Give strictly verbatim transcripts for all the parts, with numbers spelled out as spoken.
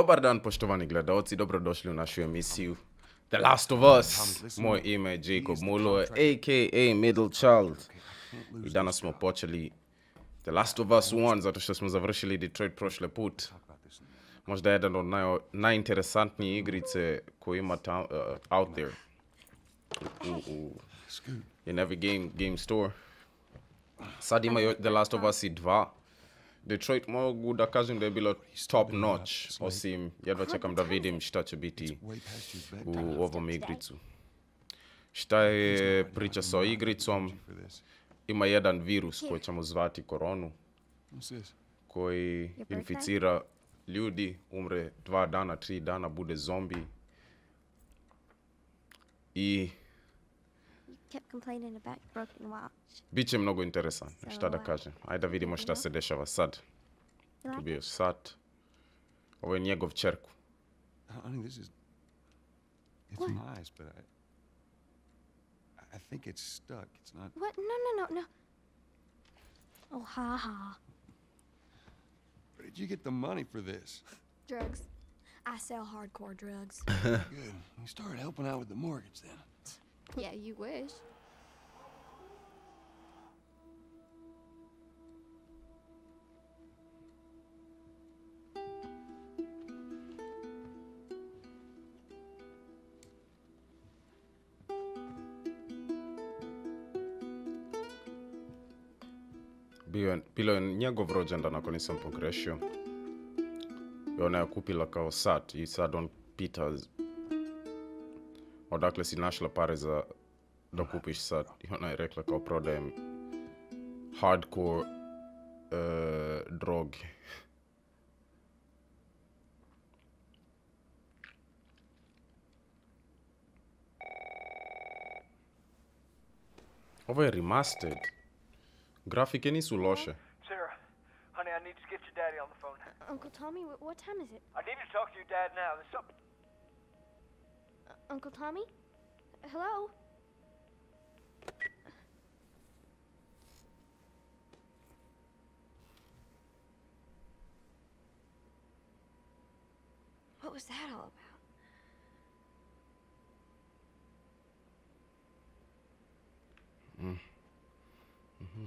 Dobar dan, poštovani gledalci, dobrodošli u našu emisiju The Last of Us. Moje ime je Jacob Mulo, a k a. Middle Child. I danas smo počeli The Last of Us one, zato što smo završili Detroit prošle put. Možda jedan od naj, najinteresantnijih igrice koji ima ta, uh, out there. U, u, in every game, game store. Sad ima The Last of Us dva. Detroit mogu da kažem da je bilo top notch, osim jedva čekam da vidim šta će biti u ovom igricu. Šta je priča sa igricom? Ima jedan virus koji ćemo zvati koronu, koji inficira ljudi, umre dva dana, tri dana, bude zombi. I biće mnogo interesantno, šta da kažem. Ajde da vidimo šta se dešava sad. Tu bio sat. Ovo je njegov čerku. Honey, this is... It's nice, but I... I think it's stuck. It's not... What? No, no, no, no. Oh, ha ha. Where did you get the money for this? Drugs. I sell hardcore drugs. Good. You started helping out with the mortgage then. Yeah, you wish. Bio je, bilo je njegov rođendan ako nisam pogrešio. I ona je kupila kao sat i sad on pita odakle si našla pare za da kupiš sat. I ona je rekla kao prodajem hardcore uh, droge. Ovo je remastered. Grafike nisu loše. Sarah, honey, I need to get your daddy on the phone. Uncle Tommy, wh- what time is it? I need to talk to your dad now. There's something... Uh, Uncle Tommy? Hello? What was that all about? Mm. Mm-hmm.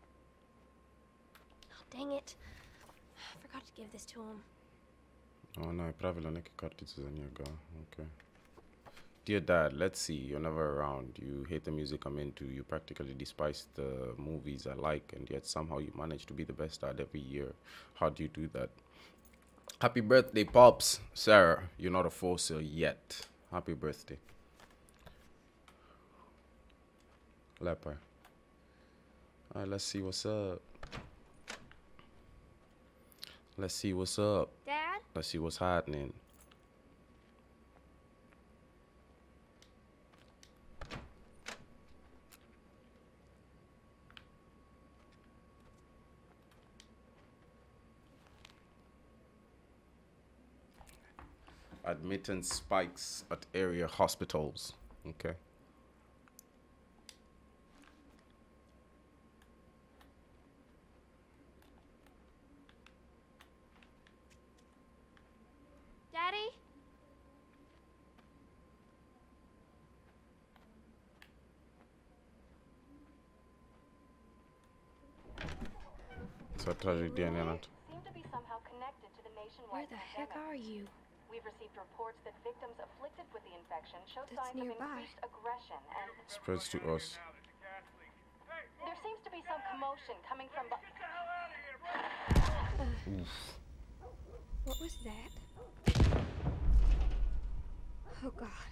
Oh, dang it. I forgot to give this to him. Ona je pravila neke kartice za njega. Okay. Dear Dad, let's see, you're never around. You hate the music I'm into. You practically despise the movies I like, and yet somehow you manage to be the best dad every year. How do you do that? Happy birthday, Pops. Sarah, you're not a fossil yet. Happy birthday. Leper. Alright, let's see what's up. Let's see what's up. Dad? Let's see what's happening. Admittance spikes at area hospitals. Okay. Daddy? So tragedy and that. Seem to be somehow connected to the Where nationwide the heck pandemic. are you? We've received reports that victims afflicted with the infection show That's signs nearby. of increased aggression, and Spreads to us. there seems to be some commotion coming from. Bu- What was that? Oh, God.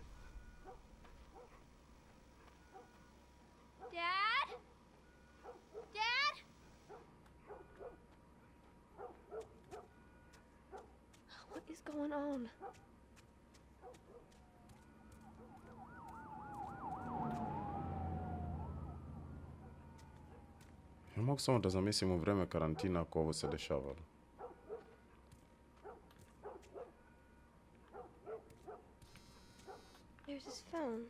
Dad? Dad? What is going on? Ja mogu samo da zamislim u vreme karantina ako ovo se dešavalo. There's his phone.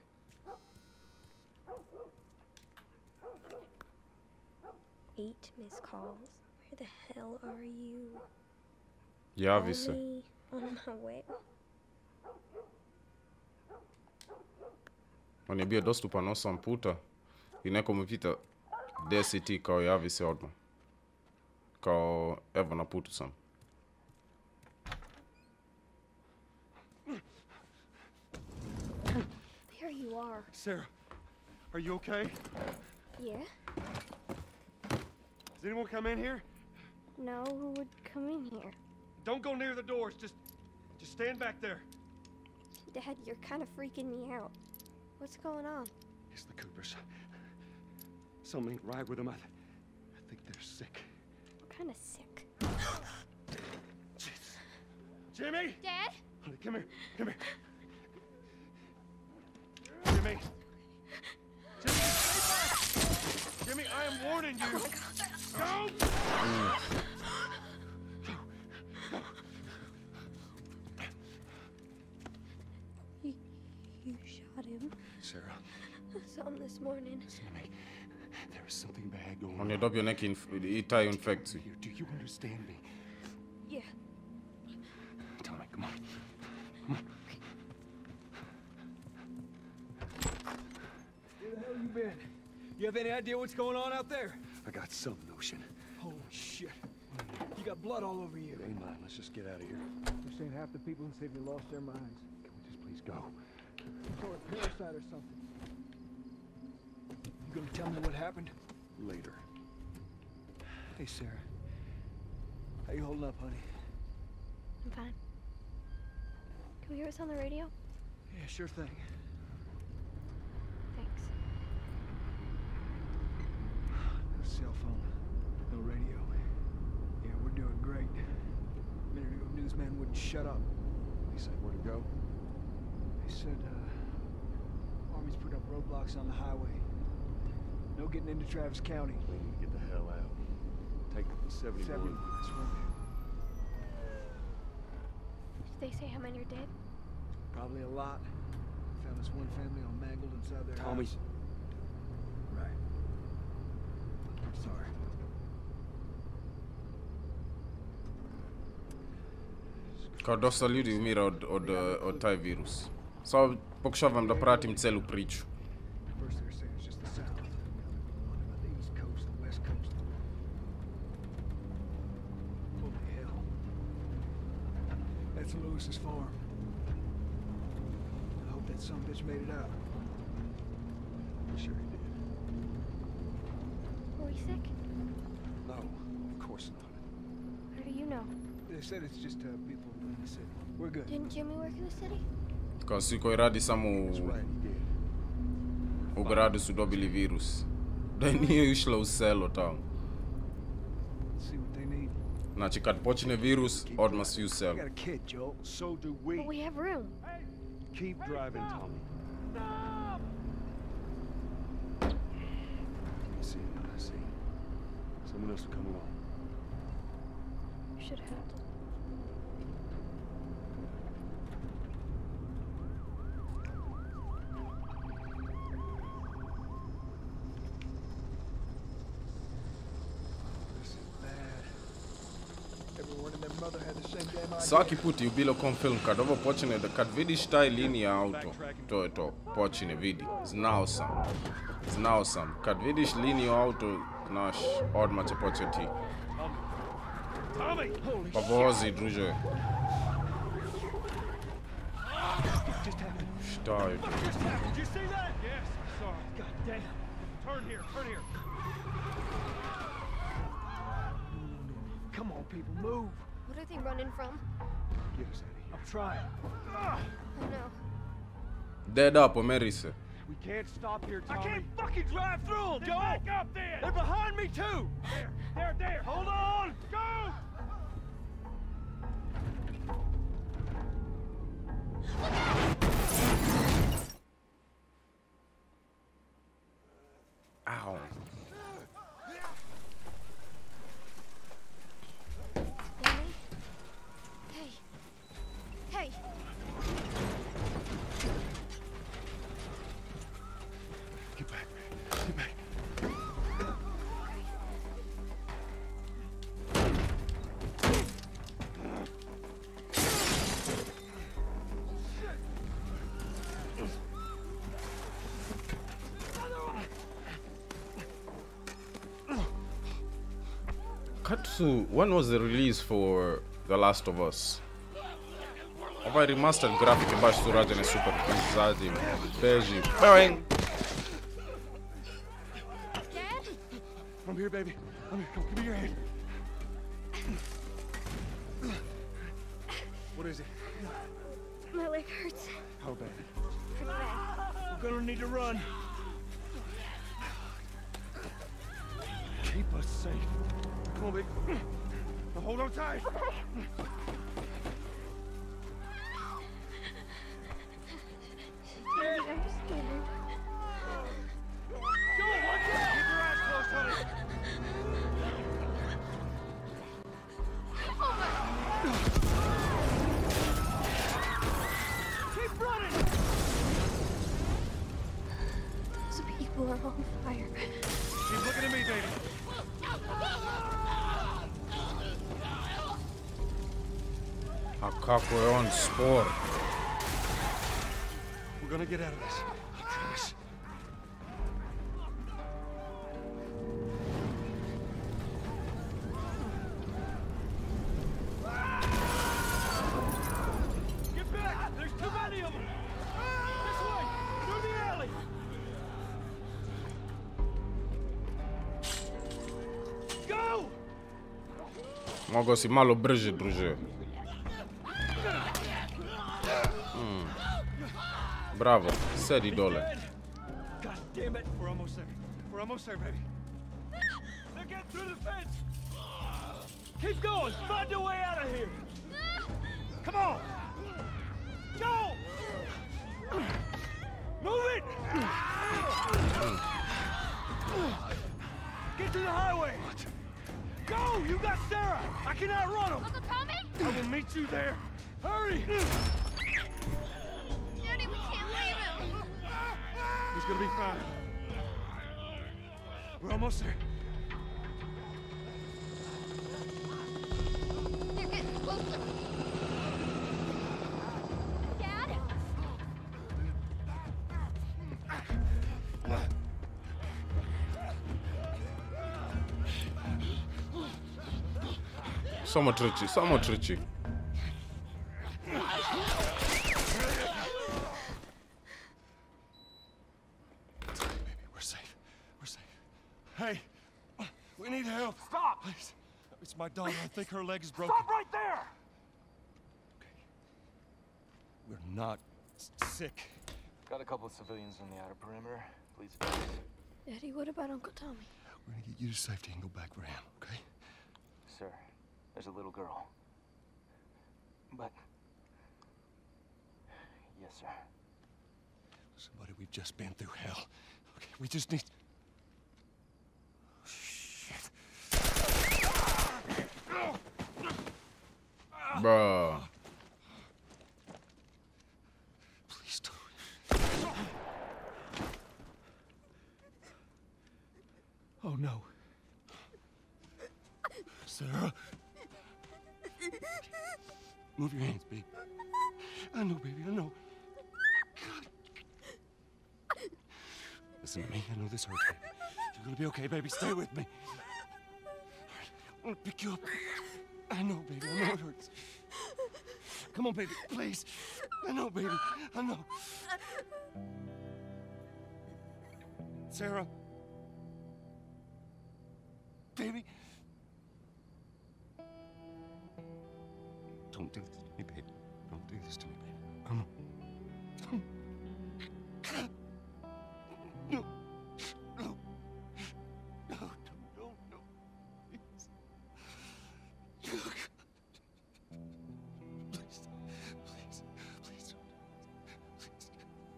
Eight missed calls. Where the hell are you? Javi Call se. me. On my way. On je bio dostupan osam puta i neko me pita gdje si ti, kao javi se odmah. Kao, evo na putu sam. There you are. Sarah, are you okay? Yeah? Does anyone come in here? No, who would come in here? Don't go near the doors. Just, just stand back there. Dad, you're kind of freaking me out. What's going on? It's the Coopers. Something ain't right with them. I, th I think they're sick. What kind of sick? Jesus. Jimmy! Dad? Honey, come here. Come here. Jimmy. Jimmy, stay back! Jimmy, I am warning you. Go! You, you shot him. Sarah, I saw him this morning. listen to me. There is something bad going On je on. dobio neki inf i taj infekciju. Here, do you understand me? Yeah. Tell me, come on. Where the hell you been? You have any idea what's going on out there? I got some notion. Holy shit. You got blood all over you. It ain't mine. Let's just get out of here. They're saying half the people in the city lost their minds. Can we just please go? Or a parasite or something. You gonna tell me what happened? Later. Hey, Sarah. How you holding up, honey? I'm fine. Can we hear us on the radio? Yeah, sure thing. Thanks. No cell phone. No radio. Yeah, we're doing great. A minute ago, newsman wouldn't shut up. He said where to go? They said, uh, Army's put up roadblocks on the highway. No getting into Travis County. We need to get the hell out. Take seventy-one. seventy-one, that's right. Did they say how many are dead? Probably a lot. Found this one family all mangled inside their Tommy. house. Right. I'm sorry. Kao dosta ljudi umira od, od, od taj virus. Samo pokušavam da pratim celu priču. First they're saying it's just the south. What about the east coast, the west coast? Holy hell. That's Lewis's farm. I hope that son of a bitch made it out. I'm sure he did. Were we sick? No, of course not. How do you know? They said it's just uh, people in the city. We're good. Didn't Jimmy work in the city? Kao svi koji radi samo That's u, right, he did. u gradu su dobili virus. Da nije išlo u selo tamo. See what they need. Znači kad počne virus, odmah svi u I selo. got a kid, Joel. So do we. But we have room. Keep driving, Tommy. I see what I see. Someone else will come along. You should have helped. This is bad. Everyone and their mother had the same damn idea. Svaki put je bilo kom film, kad ovo počne, da kad vidiš taj linija auto, to je to, počine, vidi, znao sam, znao sam, kad vidiš liniju auto, znaš, odmah će početi, Tommy! Holy pa vozi, druže, Just happened. šta je to? Did you see that? Yes, I saw it. God damn. Turn here, turn here. Come on, people, move. What are they running from? Get us out of here. I'm trying. Oh no. Deda, pomeri se. We can't stop here, Tommy. I can't fucking drive through them, Then Joel. back up then. They're behind me too. There, there, there. Hold on. Go! Ow. Danny? Hey. Hey. Get back. Get back. Katsu, when was the release for The Last of Us? Ovaj remastered grafike baš su rađene super. Zadim, beži, bang! I'm here, baby. I'm here. Come, give me your hand. What is it? My leg hurts. How bad? Pretty bad. We're gonna need to run. Keep us safe. Come on, baby. Now hold on tight. Daddy, I'm scared. Go, watch out! Keep your eyes closed, honey. Keep running! Those people are on fire. Keep looking at me, baby. A kako je on spor. We're gonna get out of this. I promise. Get back! There's too many of them! This way! Through the alley! Go! Mogao si malo brže, druže. Mm. Bravo, sedi dole. God damn it! We're almost there. We're almost there, baby. They're getting through the fence! Keep going! Find a way out of here! Come on! Go! Move it! Get to the highway! Go! You got Sarah! I can outrun him! Uncle Tommy? I will meet you there! Hurry! Daddy, we can't leave him. He's gonna be fine. We're almost there. They're getting closer. Dad? Samo trči, samo trči. We're safe. We're safe. Hey, we need help. Stop! Please. It's my daughter. I think her leg is broken. Stop right there! Okay. We're not s- sick. Got a couple of civilians on the outer perimeter. Please. Daddy, what about Uncle Tommy? We're gonna get you to safety and go back for him, okay? Sir, there's a little girl. But... Yes, sir. Listen, buddy, we've just been through hell. Okay, we just need... Shit. Bruh. Please don't. Oh, no. Sarah. Move your hands, baby. I know, baby, I know. God. Listen to me. I know this hurts, baby. You're gonna be okay, baby. Stay with me. All right, I'm gonna pick you up. I know, baby. I know it hurts. Come on, baby. Please. I know, baby. I know. Sarah. Baby. Don't do this to me, baby. Don't do this to me, baby. Come on. Come on. No. No. No, no, no, no. Please. Oh, God. Please. Please. Please don't. Please.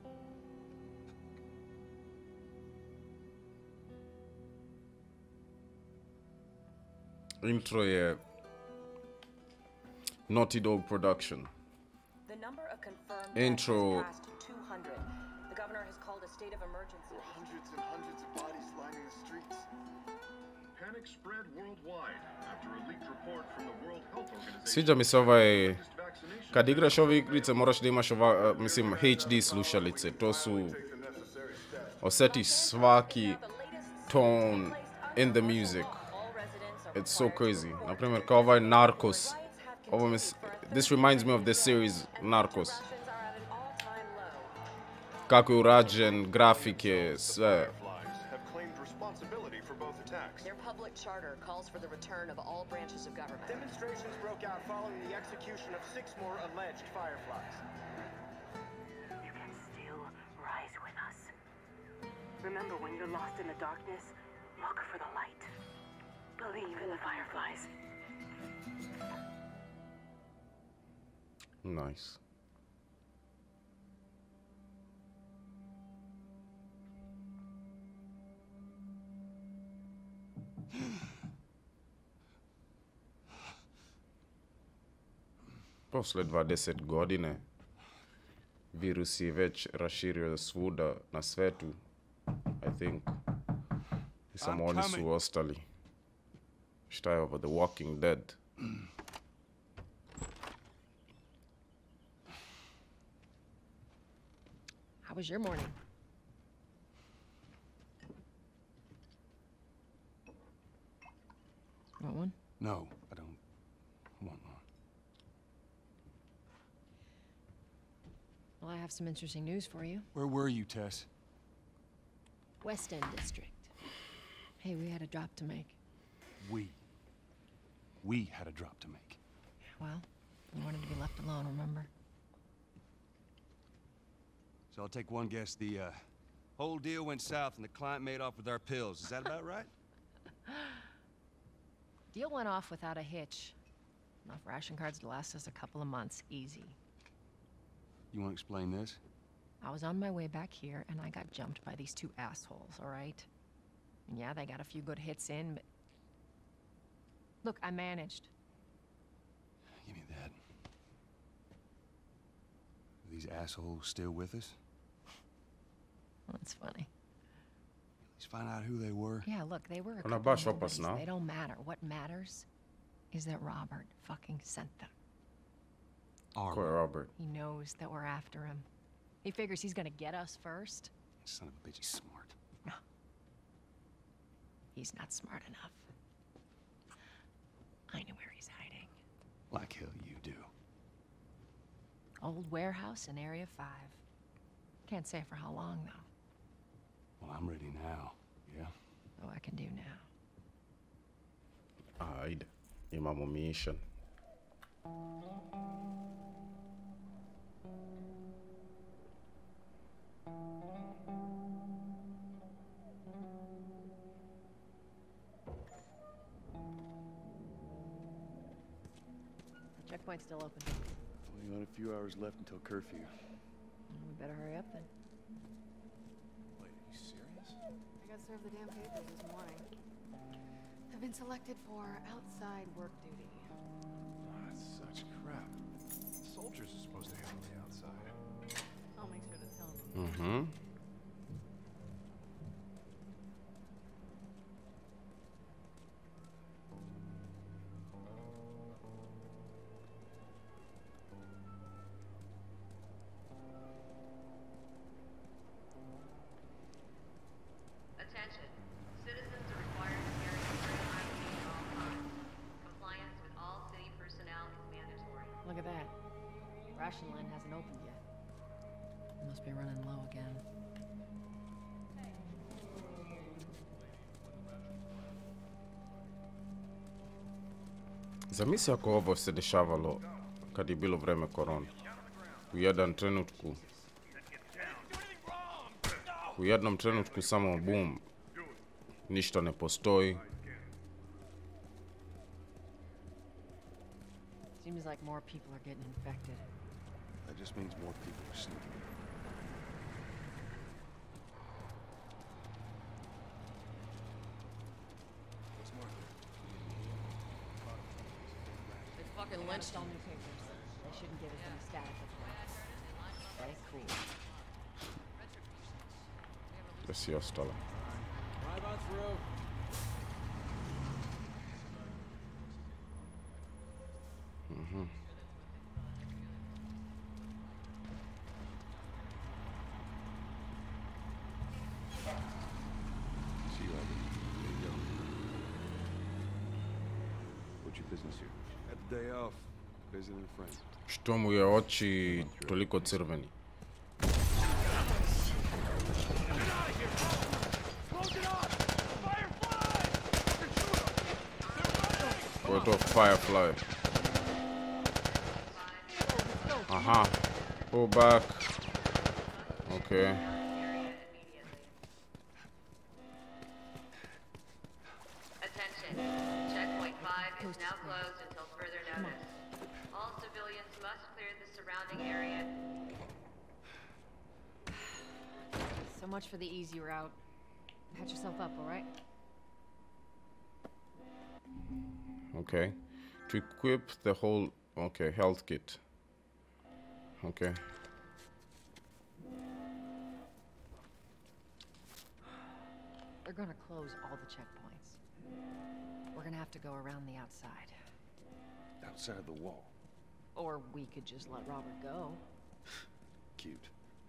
Intro je Naughty Dog production. The number of confirmed Intro. deaths has passed two hundred. The governor has called a state of emergency. Hundreds and hundreds of bodies lining the streets. Panic spread worldwide after a leaked report from the World Health Organization. Sviđa mi se ovaj, kad igraš ove igrice moraš da imaš ova, uh, mislim, H D slušalice. To su, osjetiš svaki tone in the music. it's so crazy. Например, kao ovaj Narcos. Ovo mi, this reminds me of the series Narcos. Kako je urađen, grafike, sve. Their public charter calls for the return of all branches of government. Demonstrations broke out following the execution of six more alleged Fireflies. You can still rise with us. Remember, when you're lost in the darkness, look for the light. Believe in the Fireflies. Nice. Posle dvadeset godine virus je već raširio svuda na svetu, I think. I samo oni su ostali. Šta je ovo, The Walking Dead? How was your morning? Want one? No, I don't want one. Well, I have some interesting news for you. Where were you, Tess? West End District. Hey, we had a drop to make. We. We had a drop to make. Well, we wanted to be left alone, remember? So I'll take one guess. The uh, whole deal went south and the client made off with our pills. Is that about right? Deal went off without a hitch. Enough ration cards to last us a couple of months, easy. You want to explain this? I was on my way back here, and I got jumped by these two assholes, all right? And yeah, they got a few good hits in, but... Look, I managed. Give me that. Are these assholes still with us? That's funny. Let's find out who they were. Yeah, look, they were a Ona couple baš of opasna. nobodies. They don't matter. What matters is that Robert fucking sent them. Ko je Robert? He knows that we're after him. He figures he's gonna get us first. Son of a bitch, he's smart. No. He's not smart enough. I know where he's hiding. Like hell you do. Old warehouse in Area five. Can't say for how long, though. Well, I'm ready now, yeah? Oh, I can do now. Ajde, imamo mission. The checkpoint's still open. Only got a few hours left until curfew. We better hurry up then. Wait, are you serious? I got served the damn papers this morning. I've been selected for outside work duty. Oh, that's such crap. Soldiers are supposed to handle the outside. I'll make sure to tell them. Mhm. Attention. Citizens are required to carry a current I D at all times. Compliance with all city personnel is mandatory. Look at that. Ration line hasn't opened yet. Must be running low again. Zamisli ako ovo se dešavalo kad je bilo vreme korone. U jedan trenutku, u jednom trenutku samo bum, ništa ne postoji. Seems like more people are getting infected. That just means more people are sneaking in. What's more there? They fucking lynched all new papers. They shouldn't give us any static reports. Okay, cool. Gdje si ostala? Drive on through. Mhm. See you later. There you go. your business here? Had the day off, visiting a friend. Što mu je oči toliko crveni? Ko je to Firefly? Aha. Pull back. Okay. Attention. Checkpoint five is now closed until further notice. All civilians must clear the surrounding area. So much for the easy route. Patch yourself up, all right? Okay. To equip the whole... Okay, health kit. Okay. They're gonna close all the checkpoints. We're gonna have to go around the outside. Outside the wall. Or we could just let Robert go. Cute.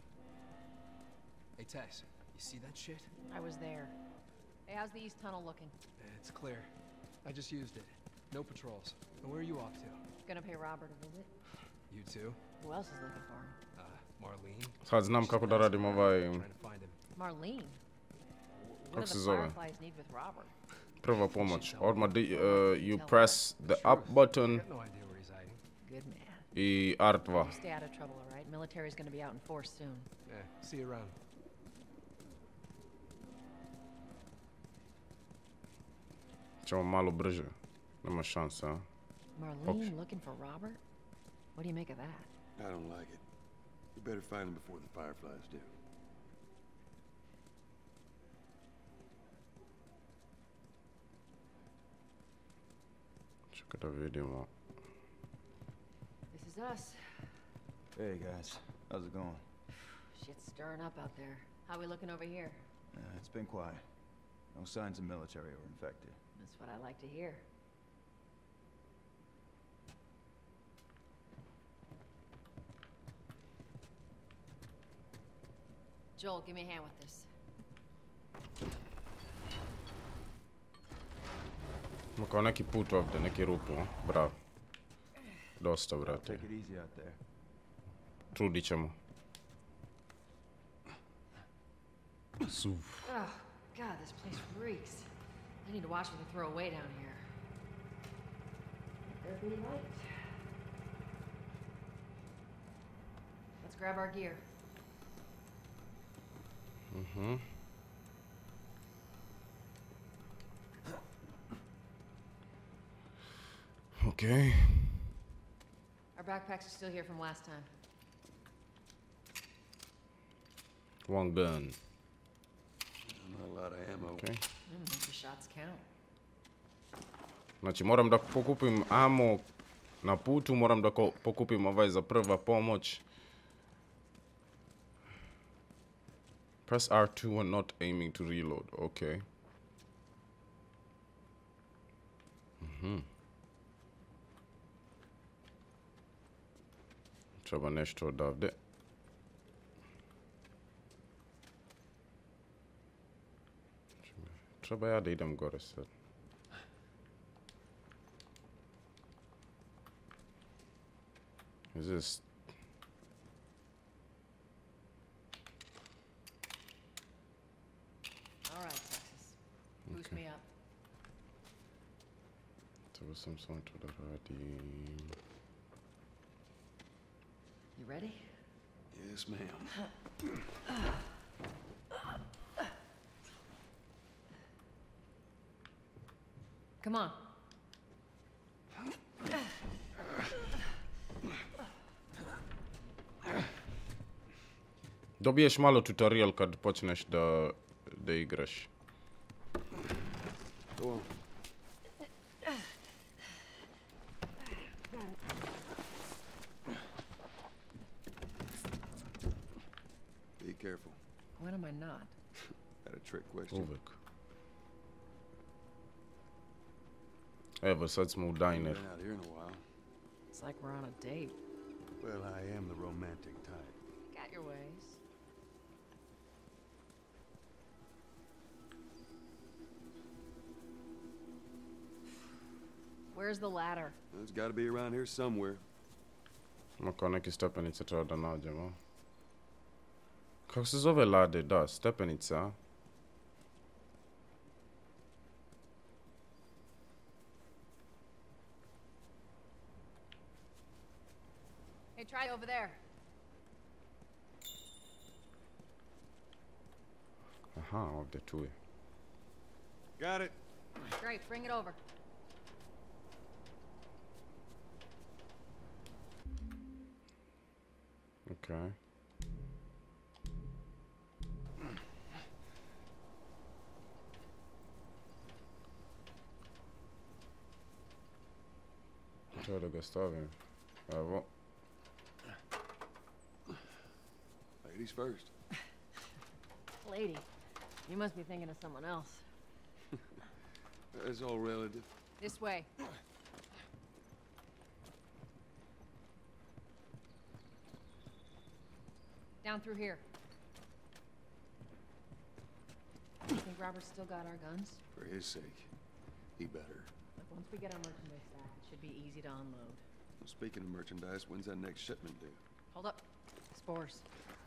Hey, Tess, you see that shit? I was there. Hey, how's the east tunnel looking? It's clear. I just used it. No patrols. And where are you off to? Gonna pay Robert a visit. You too? Who else is looking for him? Uh, Marlene? Sad znam kako da radim ovaj... Trying to find him. Marlene? What Kako do se the zove? Fireflies need with Robert? Prva pomoć. Odmah di, uh, you press the up button I got no idea where he's hiding. Good man. I R dva. You stay out of trouble, all right? Military's gonna be out in force soon. Yeah, see you around. Ćemo malo brže. Nema šanse, a? Marlene looking for Robert? What do you make of that? I don't like it. You better find him before the Fireflies do. Čekaj da vidimo. This is us. Hey guys, how's it going? Shit's stirring up out there. How we looking over here? Uh, it's been quiet. No signs of military or infected. That's what I like to hear. Joel, give me a hand with this. Ima kao neki put ovdje, neki rupu, a? Bravo. Dosta, brate. Take it easy out there. Trudit ćemo. Suf. Oh, God, this place reeks. I need to watch what they throw away down here. There be light. Let's grab our gear. Mm-hmm. Okay. Our backpacks are still here from last time. One gun. Not a lot of ammo. Okay. Mm, make your shots count. Znači moram da pokupim ammo na putu, moram da pokupim ovaj za prva pomoć. Press R two when not aiming to reload. Okay. Mhm. Treba nešto odavde. Treba ja da idem gore sad. Is this... All right, Texas. Boost Okay. me up. Treba sam samo to da radim. You ready? Yes, ma'am. Come on. Dobiješ malo tutorial kad počneš da, da igraš. Go on. Be careful. When am I not? Got a trick question. Uvek. Evo, sad smo u diner. Been out here in a while. It's like we're on a date. Well, I am the romantic type. Got your ways. Where's the ladder? It's got to be around here somewhere. Ma konek stepenice treba da nađemo. Kako se zove lade? Da, stepenica. Hey, try over there. Aha, ovdje tu je. Got it. Great, bring it over. Okay. Treba da ga stavim. Evo. Ladies first. Lady, you must be thinking of someone else. It's all relative. This way. Down through here. You think Robert's still got our guns? For his sake, he better. Look, once we get our merchandise back, it should be easy to unload. Well, speaking of merchandise, when's that next shipment due? Hold up. Spores.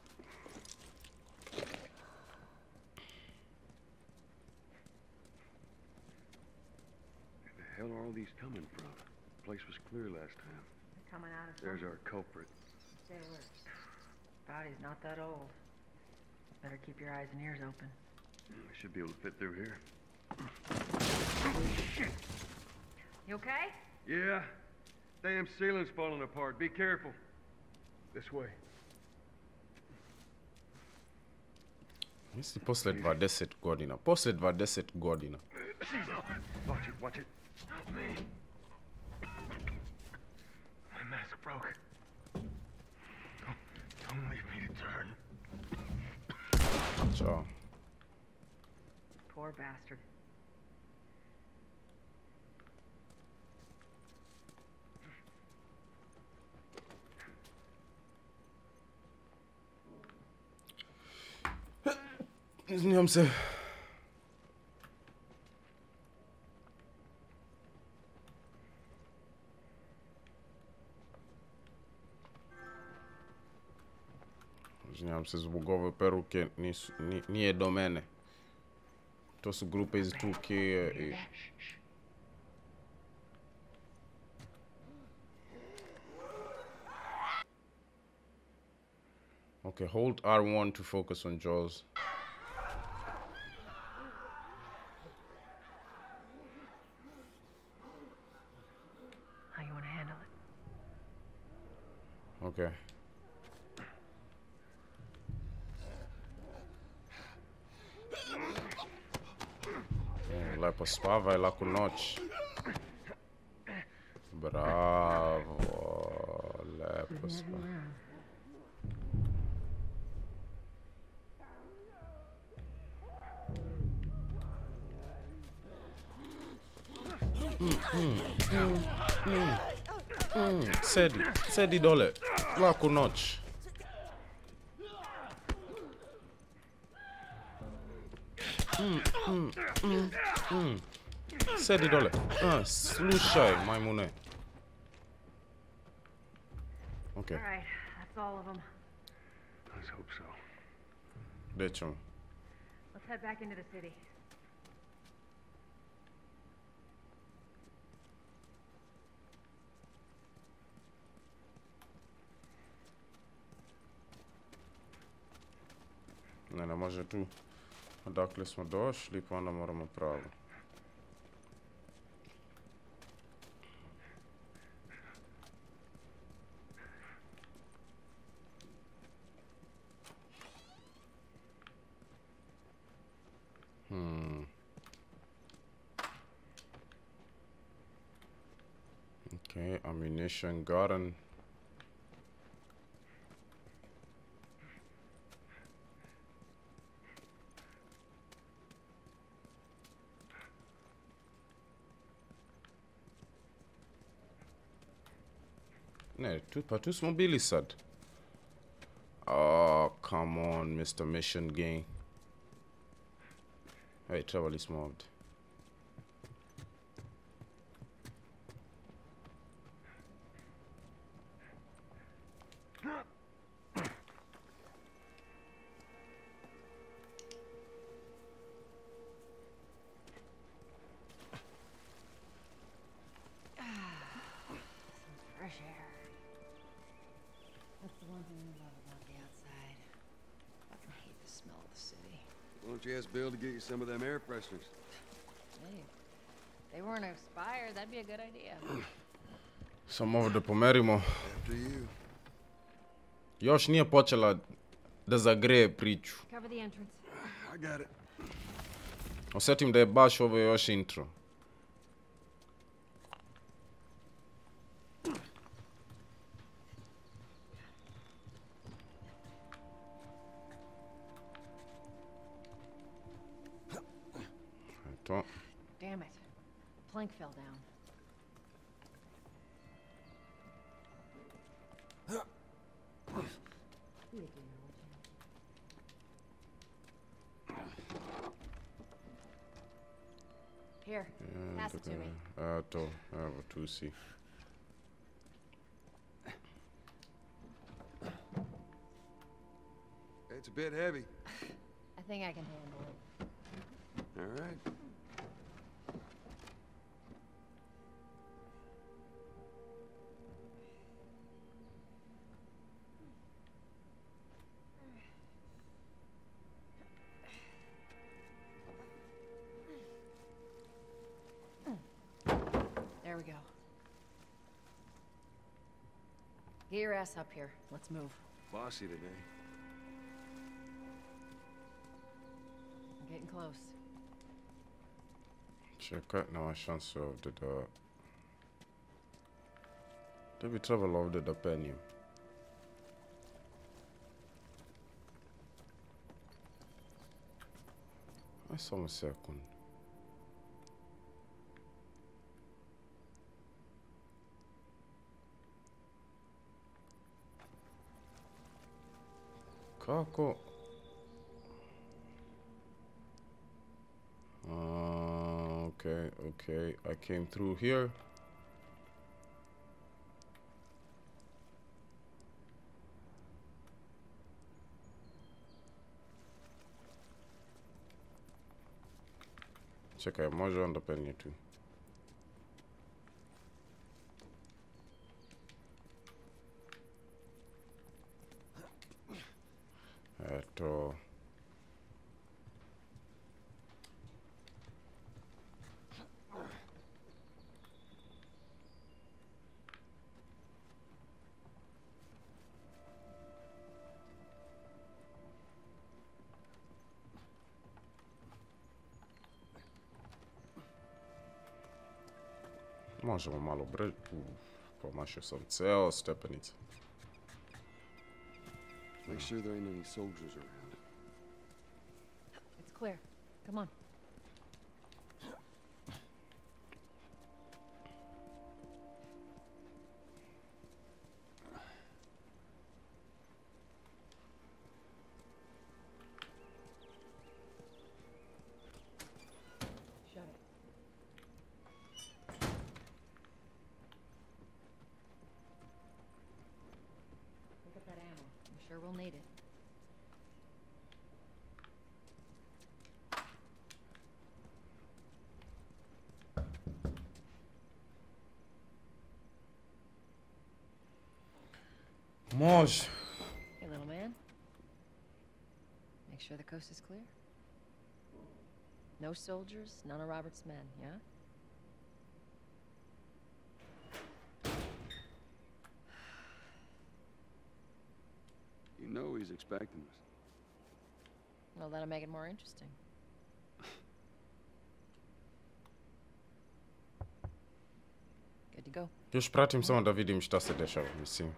Where the hell are all these coming from? The place was clear last time. They're coming out of There's our culprit. Stay alert. Body's not that old. Better keep your eyes and ears open. We should be able to fit through here. Shit! You okay? Yeah. Damn ceiling's falling apart. Be careful. This way. Misli posle dvadeset godina. Posle dvadeset godina. Watch it, watch it. Help me. My mask broke. Don't, don't leave me to turn. Ciao. Poor bastard. Izvinjam se. Izvinjam se zbog ove peruke, nisu, ni, nije do mene. To su grupe iz Turkije i... Okay, hold R one to focus on Jaws. How you want to handle it? Okay. Lepo spavaj, laku noć. Bravo, lepo spavaj. Mm, mm, mm, mm, mm. Sedi, sedi dole. Laku noć. Mm, mm, mm, mm. Sedi dole. Ah, slušaj, majmune. Okay. All right, that's all of them. Let's hope so. Gdje ćemo? Let's head back into the city. Ne, ne može tu. Odakle smo došli, pa onda moramo pravo. Hmm. Okay, ammunition garden. Ne, tu, pa tu smo bili sad. Oh, come on, Mister Mission Gang. Hej, trebali smo ovdje. don't you ask Bill to get you some of them air fresheners? Hey, if they weren't expired, that'd be a good idea. Samo ovo da pomerimo. After you. Još nije počela da zagreje priču. Cover the entrance. I got it. Osjetim da je baš ovo još intro. To. Damn it. Plank fell down. Here, pass it to me. A to, evo tu si. It's a bit heavy. I think I can handle it. All right. There we go. Get your ass up here. Let's move. Bossy today. I'm getting close. Čekaj, nema šanse ovdje da... Da bi trebalo ovdje da penjem. Aj samo sekund. Kako? Uh, okay, okay. I came through here. Čekaj, može onda penje tu. Eto. Možemo malo brže. Pomašio sam ceo stepenice. Make sure there ain't any soldiers around. It's clear. Come on. Shut it. Look at that ammo. I'm sure we'll need it. Može. Hey, little man. Make sure the coast is clear. No soldiers, none of Robert's men, yeah? You know he's expecting us. Well, that'll make it more interesting. Good to go. Još pratim samo da vidim šta se dešava, mislim.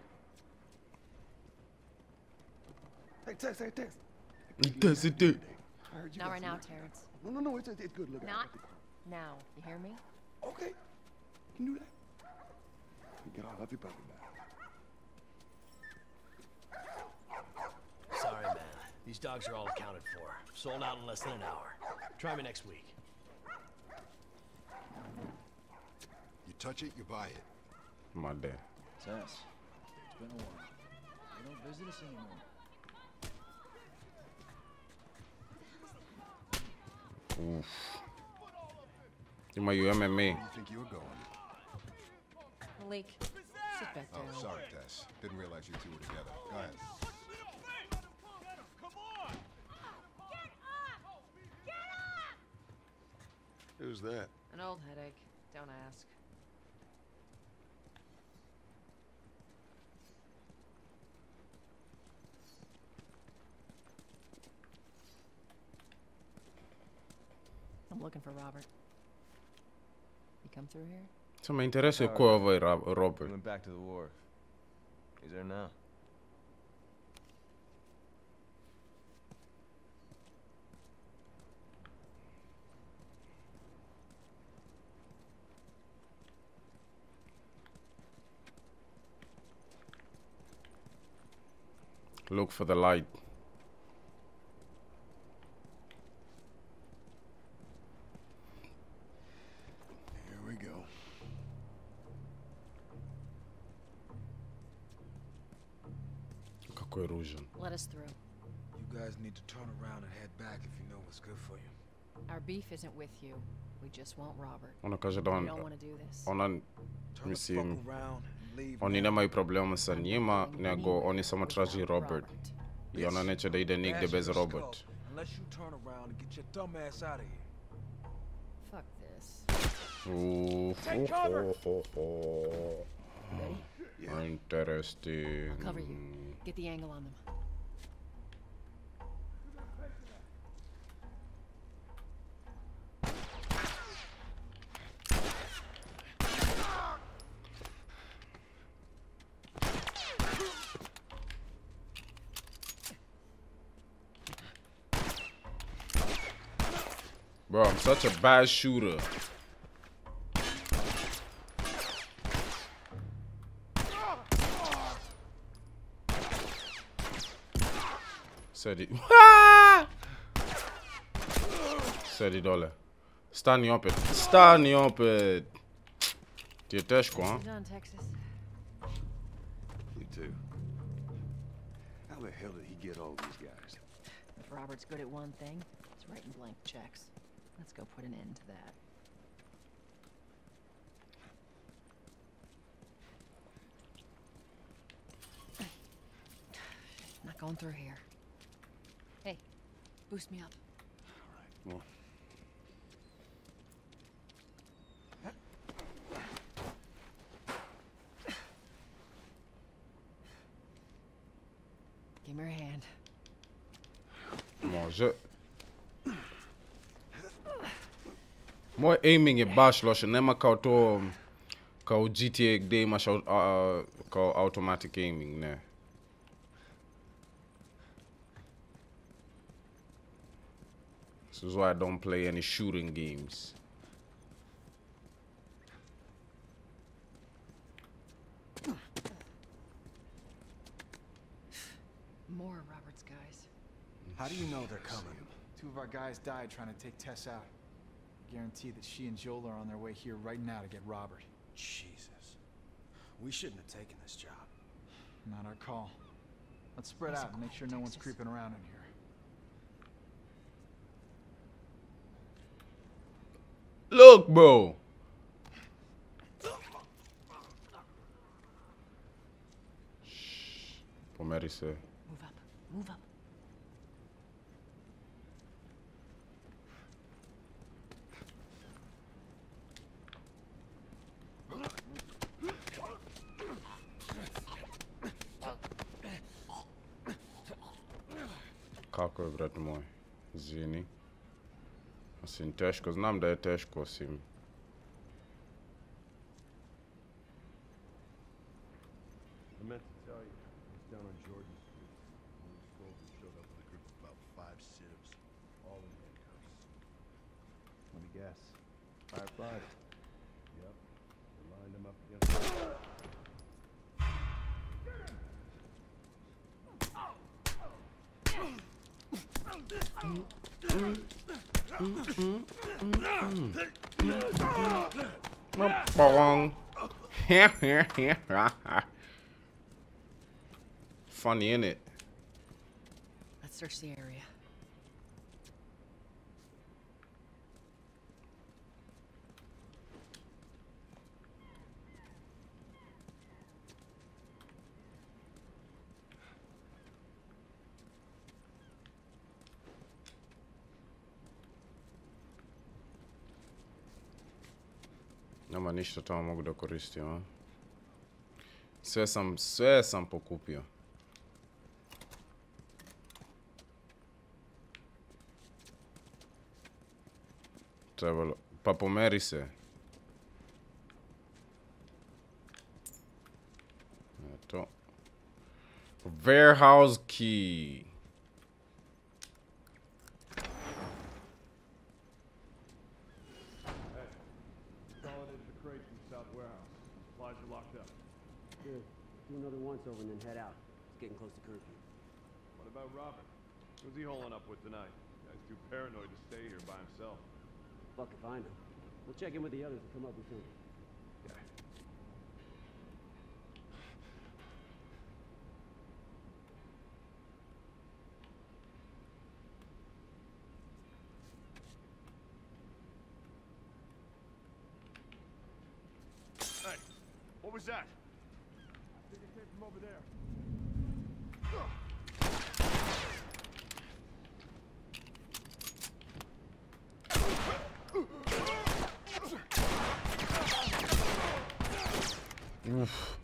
Hey, Tess, hey, Tess. Tess, it did. Not right now, Terrence. No, no, no, it's, it's good. Look Not out. now. You hear me? Okay. You can do that. Get all of your puppy back. Sorry, man. These dogs are all accounted for. Sold out in less than an hour. Try me next week. You touch it, you buy it. My dad. Tess, it's been a while. You don't visit us anymore. Oof. Imaju M M A. Where do you think you were going? Malik, sit back down. Oh, sorry, Tess. Didn't realize you two were together. Go ahead. Who's that? An old headache. Don't ask. I'm looking for Robert. You come through here? Ce mă interesează cu voi, Robert. He went back to the wharf. He's there now. Look for the light. Here we go. Какой ружен. Let us through. You guys need to turn around and head back if you know what's good for you. Our beef isn't with you. We just want Robert. Ona kaže da We on, don't want to do this. ona, mislim, oni nemaju problema sa njima, nego oni samo traži Robert. I ona neće da ide nigde bez Robert. Unless you turn around and get your dumb ass out of here. Fuck this. Uf, Take oh, cover. oh, oh, oh. Interesting. I'll cover you. Get the angle on them. Bro, I'm such a bad shooter. Sedi. Sedi dole. Stani opet. Stani opet. Ti je teško, a? Done, Texas. You too. How the hell did he get all these guys? If Robert's good at one thing, it's writing blank checks. Let's go put an end to that. Not going through here. Hey, boost me up. Well, Give me your hand. Može. Moj aiming je baš loše, nema kao to, kao u G T A gdje imaš uh, kao automatic aiming, ne. This is why I don't play any shooting games. More of Robert's guys. How do you know they're coming? Two of our guys died trying to take Tess out. Guarantee that she and Joel are on their way here right now to get Robert. Jesus. We shouldn't have taken this job. Not our call. Let's spread out and make sure no one's creeping around in here. Look, bro. Shh. Pomeri se. Move up. Move up. Kako je, brat moj? Izvini. Osim teško, znam da je teško, osim... I meant to tell you, I was down on Jordan Street. One of the soldiers showed up with a group of about five civs, all in handcuffs. Let me guess. Fireflies? Yep. They lined them up against the... Funny, innit? Let's search the area. Nema ništa tamo mogu da koristim, a? Sve sam, sve sam pokupio. Trebalo, pa pomeri se. Eto. Warehouse key. Do another once over and then head out. It's getting close to curfew. What about Robert? Who's he holing up with tonight? Guy's too paranoid to stay here by himself. Fuck if I know. We'll check in with the others and come up with something. Okay. Hey, what was that? I think it came from over there. Oof.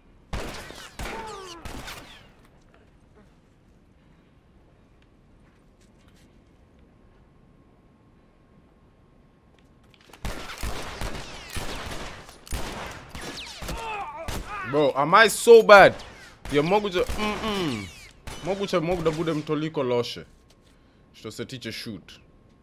Bro, am I so bad? Ja moguće, mm -mm. Moguće mogu da budem toliko loše što se tiče shoot.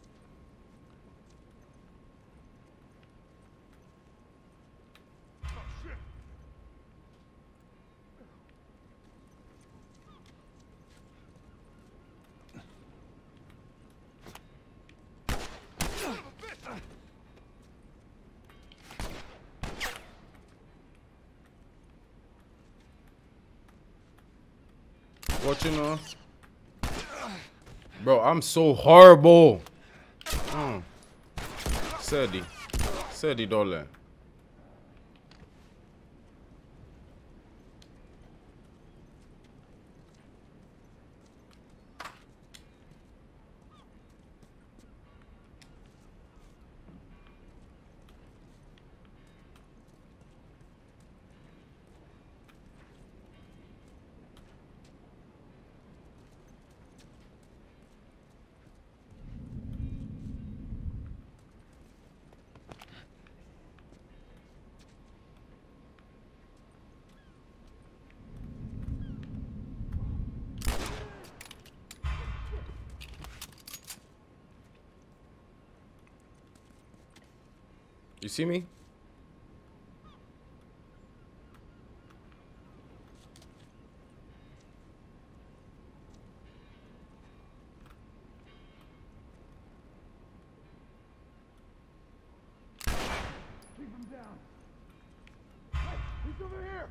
What you know? Bro, I'm so horrible. Mm. Sedi. Sedi dole. You see me? Keep him down. Hey, he's over here.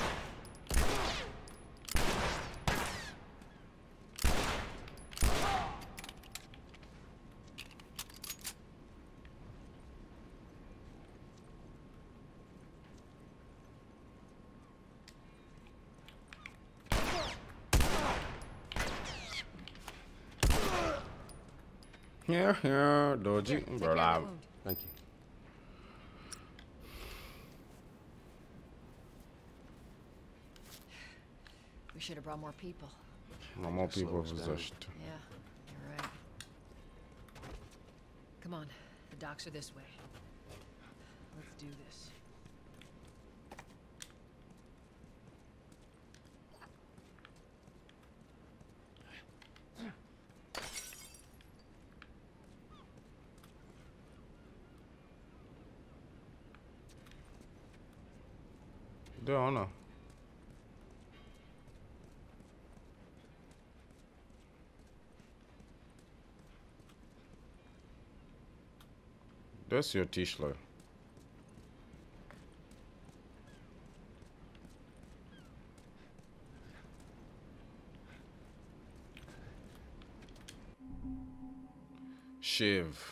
Yeah, yeah, dodgy. Bro, I, Thank you. We should have brought more people. no more people possessed. Yeah, you're right. Come on, the docks are this way. Let's do this. Don't know. That's your Tischler. Shiv.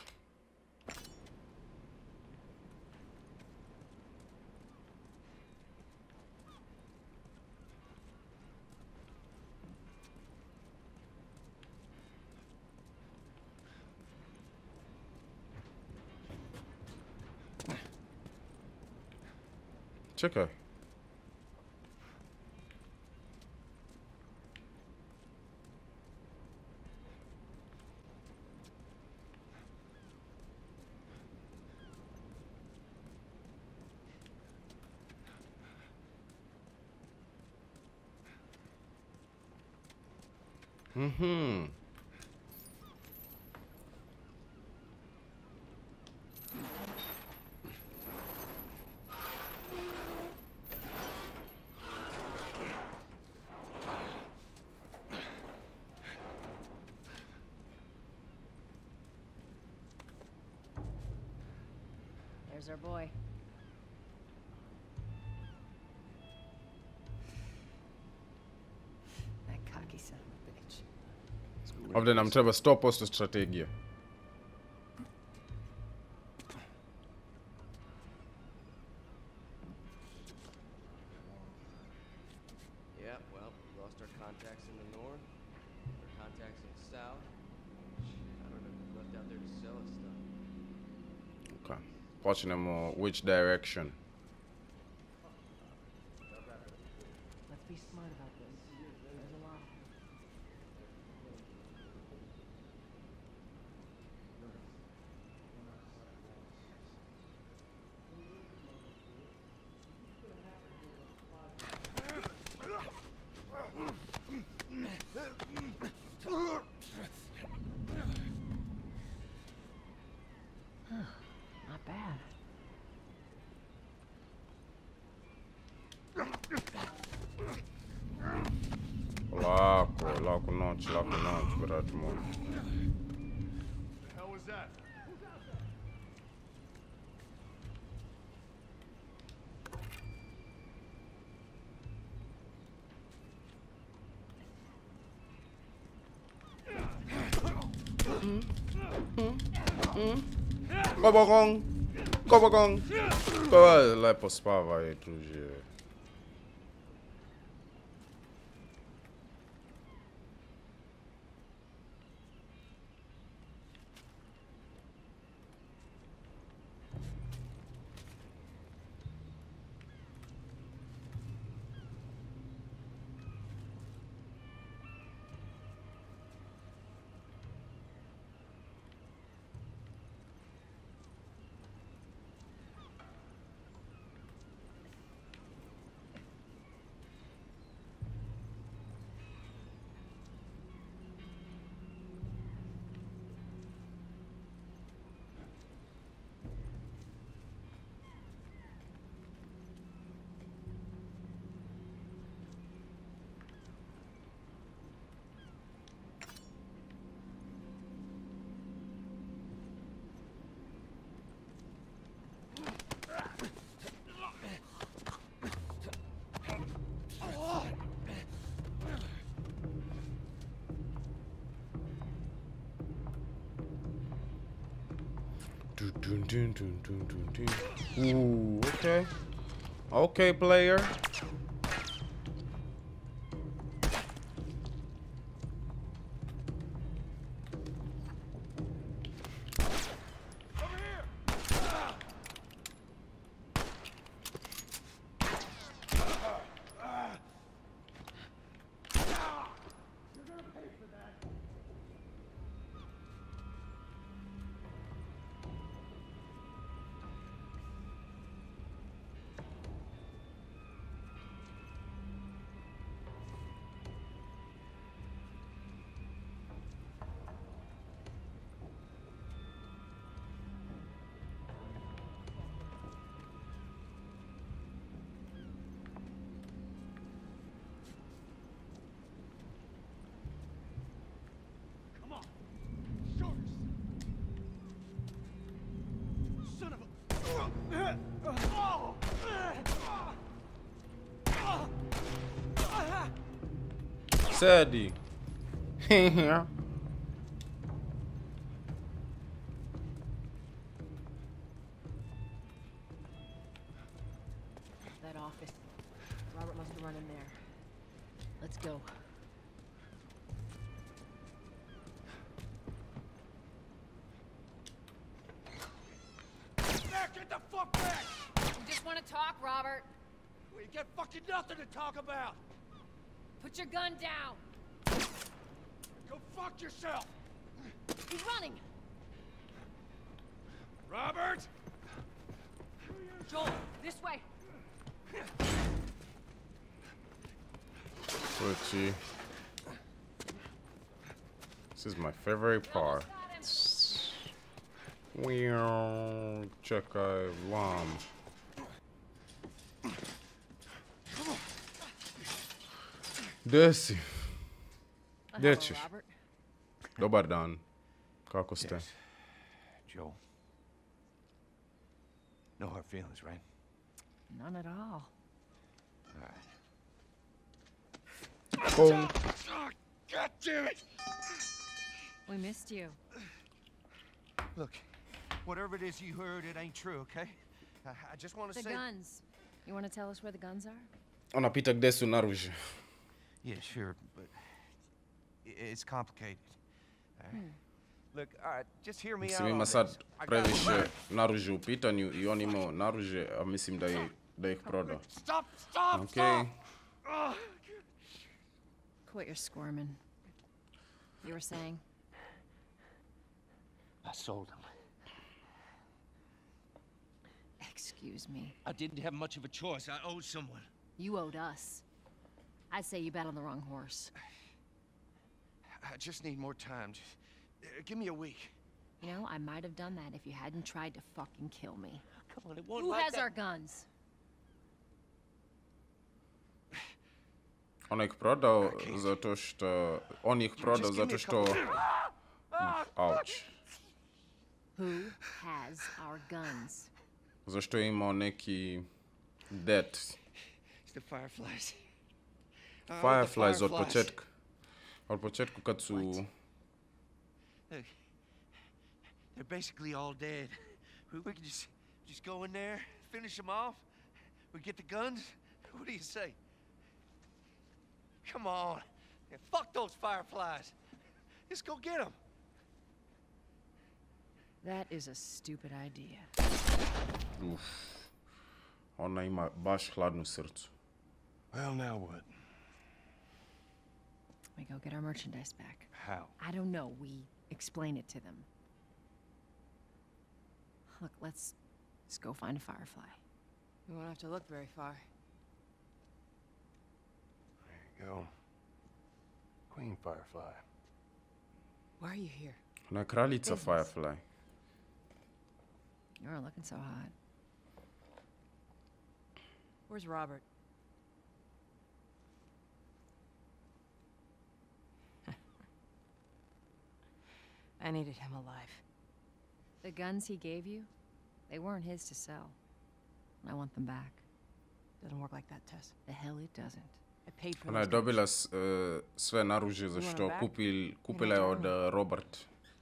Checker. Mm-hmm. There's our boy. That cocky son of a bitch. Of den am trzeba sto posto strategia. Yeah, well, we lost our contacts in the north, our contacts in the south. I don't know who's left out there to sell us stuff. Okay. Watching them more which direction. Let's be smart about this. There's a lot. Not bad. Laco, laco noche, laco noche, brate mano. The hell was that? Kobogong, kobogong. To lepo spávaj tu, že. Dun, dun, dun, dun, dun, dun, dun. Ooh, okay. Okay, player. Sadie. Yeah. That office. Robert must have run in there. Let's go. Back, get the fuck back! We just want to talk, Robert. We got fucking nothing to talk about. Put your gun down. Go fuck yourself. He's running. Robert. Joel, this way. Twitchy. This is my favorite part. Weird. Check I lamb. Desi. Deci. Dobar dan. Kako ste? Yes. Joel. No hard feelings, right? None at all. All right. Boom. Oh, God damn it! We missed you. Look, whatever it is you heard, it ain't true, okay? I, I just want to The say... guns. You want to tell us where the guns are? Anapita gde su naruže. Yeah, sure, but i- it's complicated. All right? Hmm. Look, all right, just hear me out Mislim on ima this. sad I got- previše naruže u pitanju i on imao naruže, a mislim da, je, da ih prodao. Stop, stop, Okay. stop! Ugh. Quit your squirming. You were saying? I sold him. Excuse me. I didn't have much of a choice. I owed someone. You owed us. I'd say you bet on the wrong horse. I just need more time. Just, uh, give me a week. You know, I might have done that if you hadn't tried to fucking kill me. Come on, it won't Who like has that. our guns? On ih prodao zato što... On ih prodao zato što... Ouch. Who has our guns? Zašto je imao neki... debt. It's the Fireflies. I owe the Fireflies od Fireflies. početka. Od početku kad su... Look, they're basically all dead. We, we could just, just go in there, finish them off. We get the guns. What do you say? Come on. Yeah, fuck those Fireflies. Just go get them. That is a stupid idea. Uf. Ona ima baš hladnu srcu. Well, now what? We go get our merchandise back. How? I don't know. We explain it to them. Look, let's let's go find a Firefly. We won't have to look very far. There you go. Queen Firefly. Why are you here? Ona kraljica Business. Firefly. You're looking so hot. Where's Robert? I needed him alive. The guns he gave you, they weren't his to sell. I want them back. Doesn't work like that, Tess. The hell it doesn't. I paid for Ona je those guns. dobila s- e, sve naružje za You want što them back? kupil, You kupila je don't od tell e, Robert.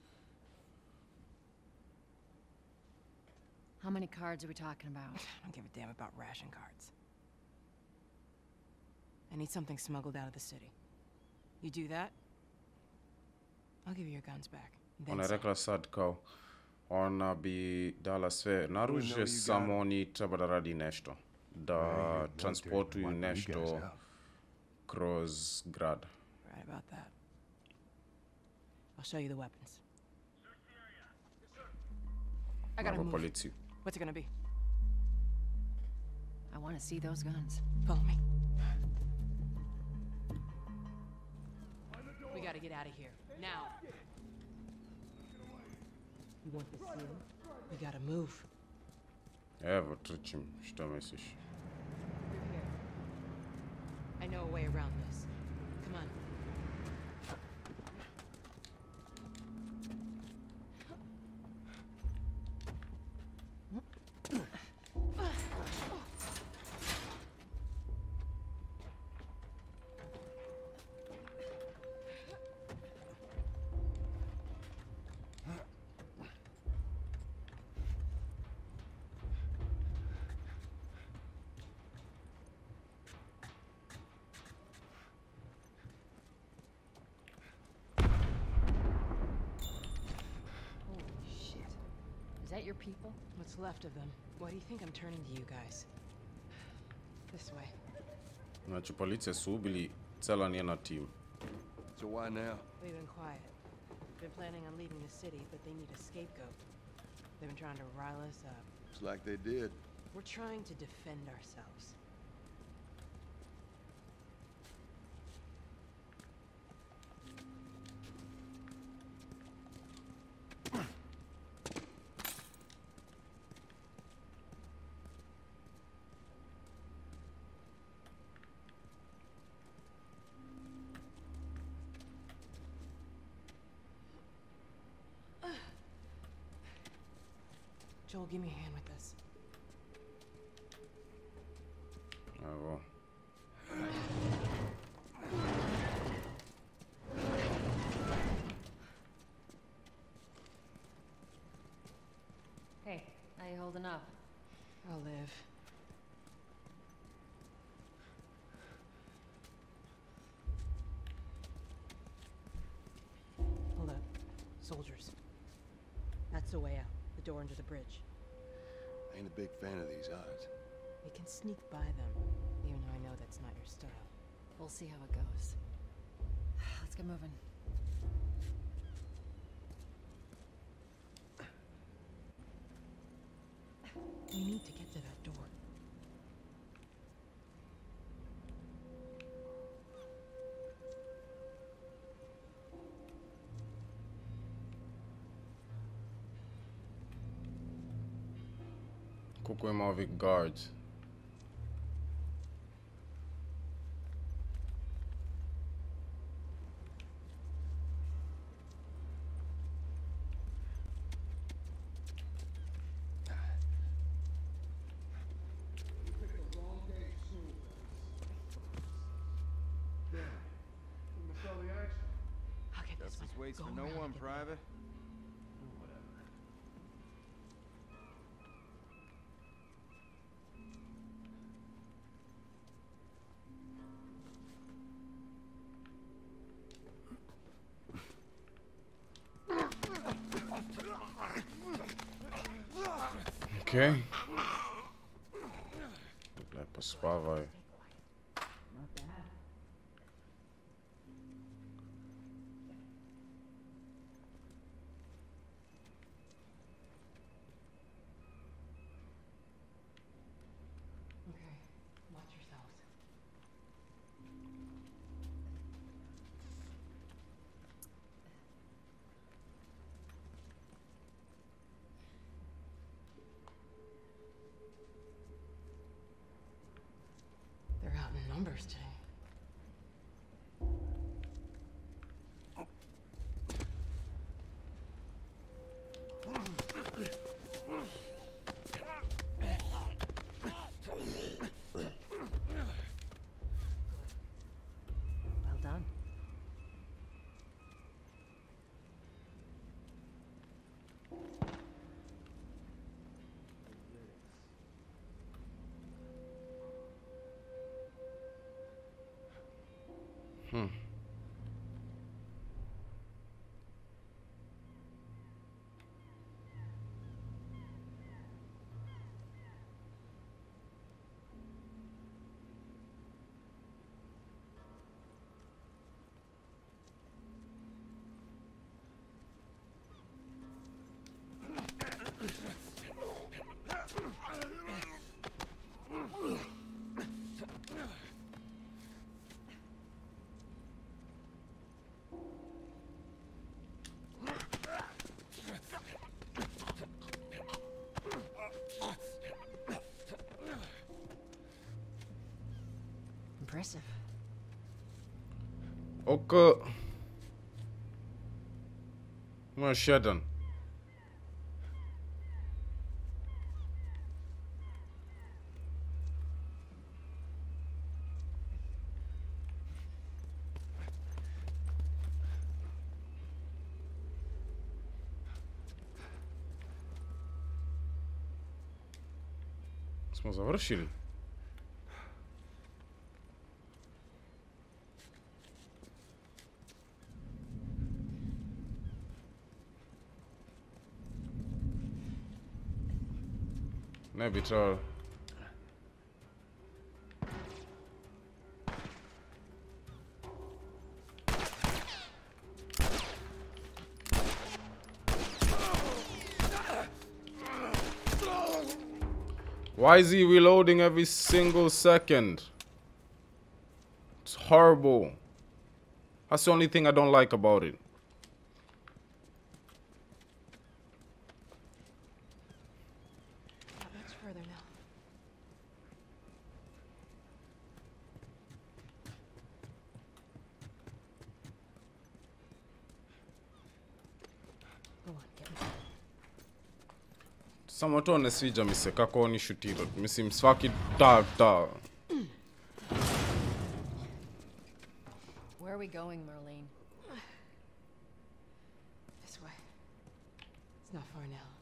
How many cards are we talking about? I don't give a damn about ration cards. I need something smuggled out of the city. You do that, I'll give you your guns back. and then Ona je some. rekla sad kao ona bi dala sve naružje, samo oni treba da radi nešto. Da transportuju nešto kroz grad. Right about that. I'll show you the weapons. I gotta Nako move. policiju. What's it gonna be? I want to see those guns. Follow me. We gotta get out of here. Now. You want this seal? We gotta move. Evo, trčim, što misliš? Through here. I know a way around this. Come on. Holy shit. Is that your people? What's left of them? Why do you think I'm turning to you guys? This way. Znači policija su ubili cela njena team. So why now? We've been quiet. Been planning on leaving the city, but they need a scapegoat. They've been trying to rile us up. It's like they did. We're trying to defend ourselves. Joel, give me a hand with this. I will. Hey, how you holding up? I'll live. Hold up. Soldiers. That's the way out. The door under the bridge. I ain't a big fan of these odds. We can sneak by them, even though I know that's not your style. We'll see how it goes. Let's get moving. We need to get to that door. Koliko ima ovih guards? Justice waits for no one, Private. Okay. Lepo spavaj. Okay, watch yourselves. They're out in numbers today. Well done. Hmm. Impressive. Okay. Mă, Sheldon. Smo završili. Ne bi trebalo. Why is he reloading every single second? It's horrible. That's the only thing I don't like about it. Not much further now. Go on, get me. Samatone sija miseka ni shutiro. Misi mswaki da da. Where are we going, Marlene? This way. It's not far now.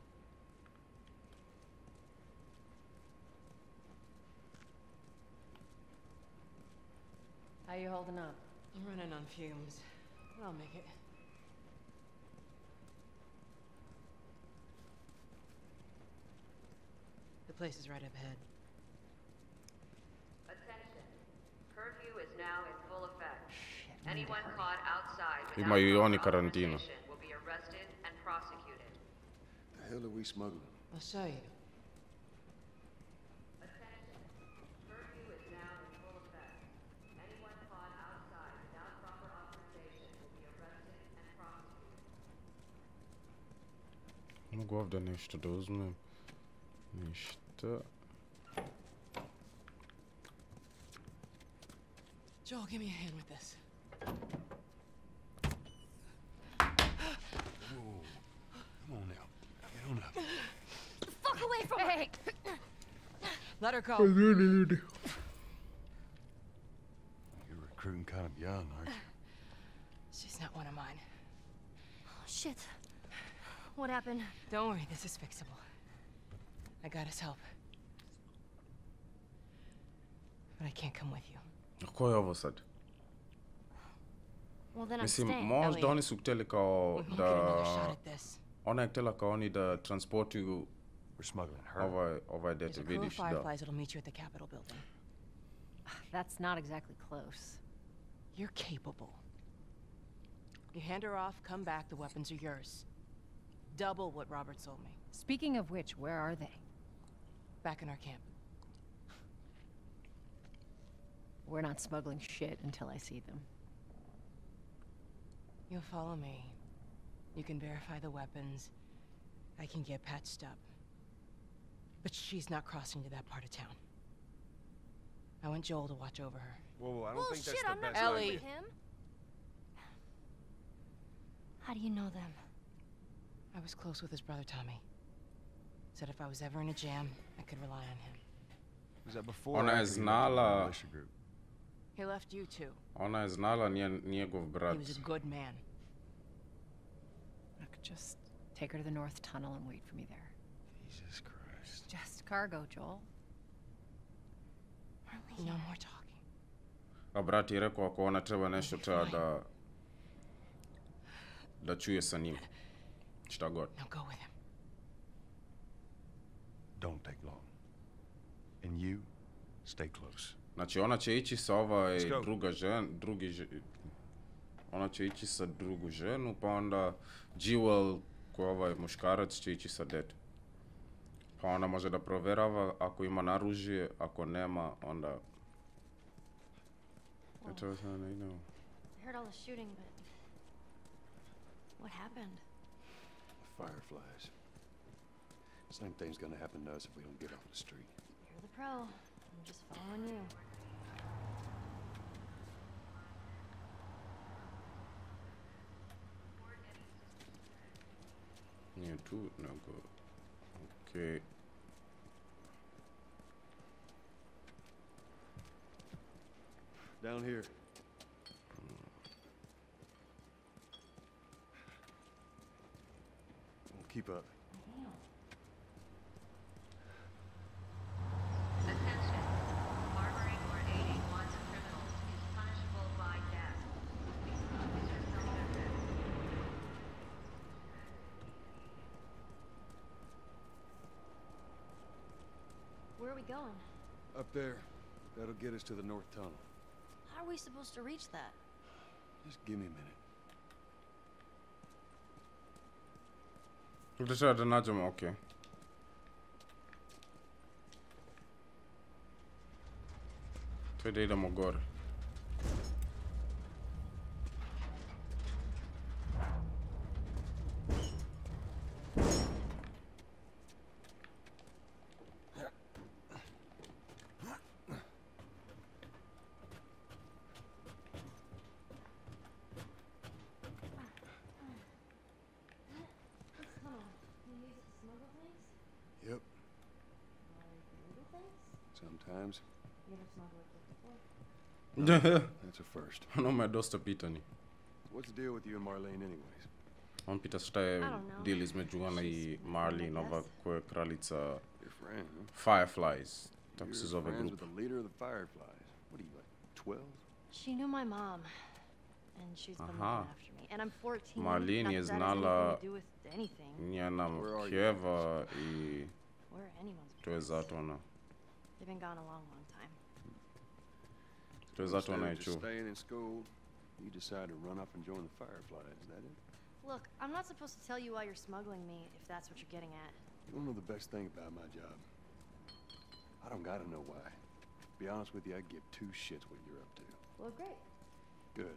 How you holding up? I'm running on fumes. But I'll make it. The place is right up ahead. Attention. Curfew is now in full effect. Anyone caught outside Hii without maioni proper karantino. authorization will be arrested and prosecuted. The hell are we smuggling? I'll show you. Attention. Curfew is now in full effect. Anyone caught outside without proper authorization will be arrested and prosecuted. Nu głowda nešto da uzmem. Ništa. Joel, give me a hand with this. Whoa. Come on now. Get on up. The fuck away from her! Hey! Let her go. You're recruiting kind of young, aren't you? She's not one of mine. Oh, shit. What happened? Don't worry, this is fixable. I got his help. But I can't come with you. Ko je ovo sad? Well, then I'm Mislim, staying. možda oni su htjeli kao We won't get another shot da... at this. Ona je htjela kao oni da transportuju We're smuggling her. ovaj, ovaj There's dete, a crew of vidiš, da. Fireflies that'll meet you at the Capitol building. That's not exactly close. You're capable. You hand her off, come back, the weapons are yours. Double what Robert sold me. Speaking of which, where are they? Back in our camp. We're not smuggling shit until I see them. You'll follow me. You can verify the weapons. I can get patched up. But she's not crossing to that part of town. I want Joel to watch over her. Whoa, whoa, I don't Well, think shit, that's the I'm not best going Ellie. with him. How do you know them? I was close with his brother Tommy. Said if I was ever in a jam, I could rely on him. Was that before Ona or je after he left the znala, militia group? He left you too. ona je znala njen, njegov brat. He was a good man. Look, just take her to the North Tunnel and wait for me there. Jesus Christ. Just cargo, Joel. No more talking. A brat je rekao ako ona treba nešto treba da da čuje sa njim. Šta god. Now go with him. Don't take long. And you, stay close. Znači ona će ići sa ovaj Let's go. druga žena, drugi že... Ona će ići sa drugu ženu, pa onda Jewel, ko je ovaj muškarac, će ići sa dete. Pa ona može da provjerava ako ima naružje, ako nema, onda... Ja to sam ne idemo. I heard all the shooting, but what happened? The Fireflies. Same thing's gonna happen to us if we don't get off the street. You're the pro. I'm just following you. Nije tu, nego... Okej. Down here. We'll keep up. Attention. Harboring or aiding one of the criminals is punishable by death. These officers know their duty. Where are we going? Up there. That'll get us to the North Tunnel. How are we supposed to reach that? Just give me a minute. Tu treba da nađemo, okej. Twende idemo gore. Yep. Sometimes. That's a first. No, my dosta pita ni. What's the deal with you and Marlene anyways? On pita staje deal između ona I Marlene, ova koja je kraljica Your friend, huh? Fireflies. Tako se You're zove friends grupa. with the leader of the Fireflies. What are you, like, twelve? She knew my mom, and she's been Aha. looking after me. And I'm fourteen. Marlene Not je that that has znala anything to do with anything. njena Where are you? kjeva I Where anyone's to je zato ona. They've been gone a long, long time. To je zato ona Instead je of just čuo. staying in school, you decide to run up and join the Fireflies, is that it? Look, I'm not supposed to tell you why you're smuggling me, if that's what you're getting at. You don't know the best thing about my job. I don't gotta know why. To be honest with you, I give two shits what you're up to. Well, great. Good.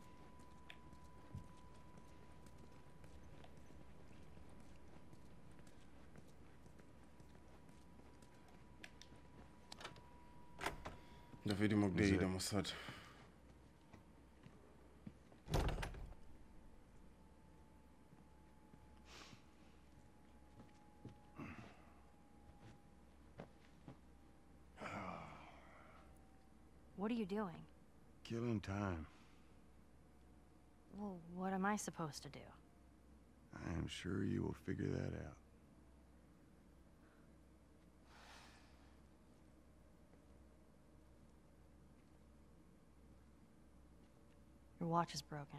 Da vidimo gdje idemo sad. What are you doing? Killing time. Well, what am I supposed to do? I am sure you will figure that out. Your watch is broken.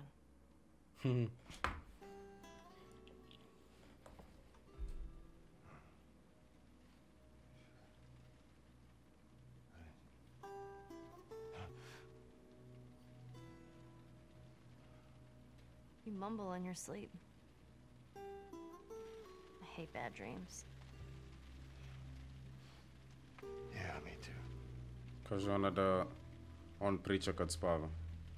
You mumble in your sleep. I hate bad dreams. Yeah, me too. Kaže ona da on priča kad spava.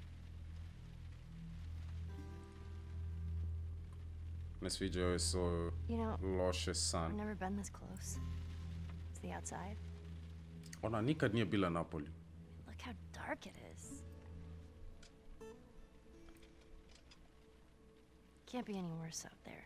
Ne sviđa joj se You know, loše I've san. never been this close. It's the outside. Ona nikad nije bila na polju. Look how dark it is. Can't be any worse out there.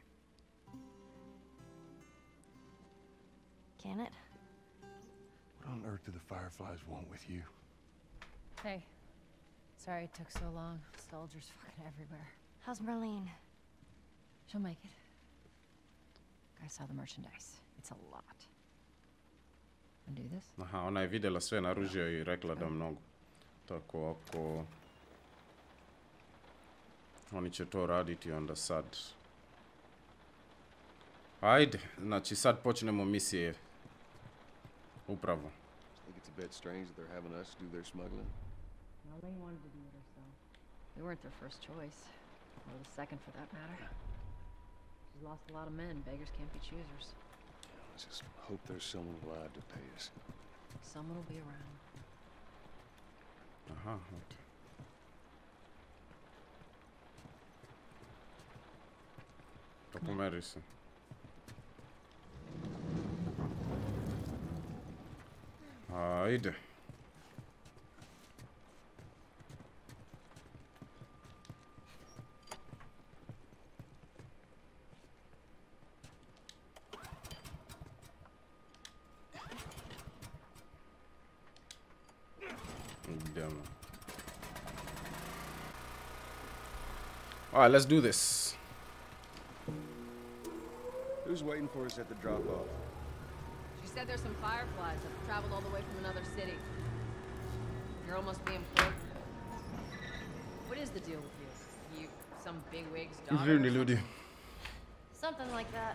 Can it? What on earth do the Fireflies want with you? Hey. Sorry it took so long. Soldiers fucking everywhere. How's Marlene? She'll make it. I saw the merchandise. It's a lot. Wanna do this? Aha, ona je vidjela sve naružje I rekla da mnogo. Tako ako oni će to raditi onda sad. Ajde, znači sad počnemo misije. Upravo. I think it's a bit strange that they're having us do their smuggling. Marlene wanted to do it herself. We weren't their first choice. Or the second for that matter. She's lost a lot of men. Beggars can't be choosers. Let's just hope there's someone alive to pay us. Someone will be around. Aha, ok. Pa pomeri se. Ajde. Idemo. Alright, let's do this. Who's waiting for us at the drop-off? She said there's some fireflies that have traveled all the way from another city. Girl must be important. What is the deal with you? You some bigwig's daughter? Izvini ljudi. Something like that.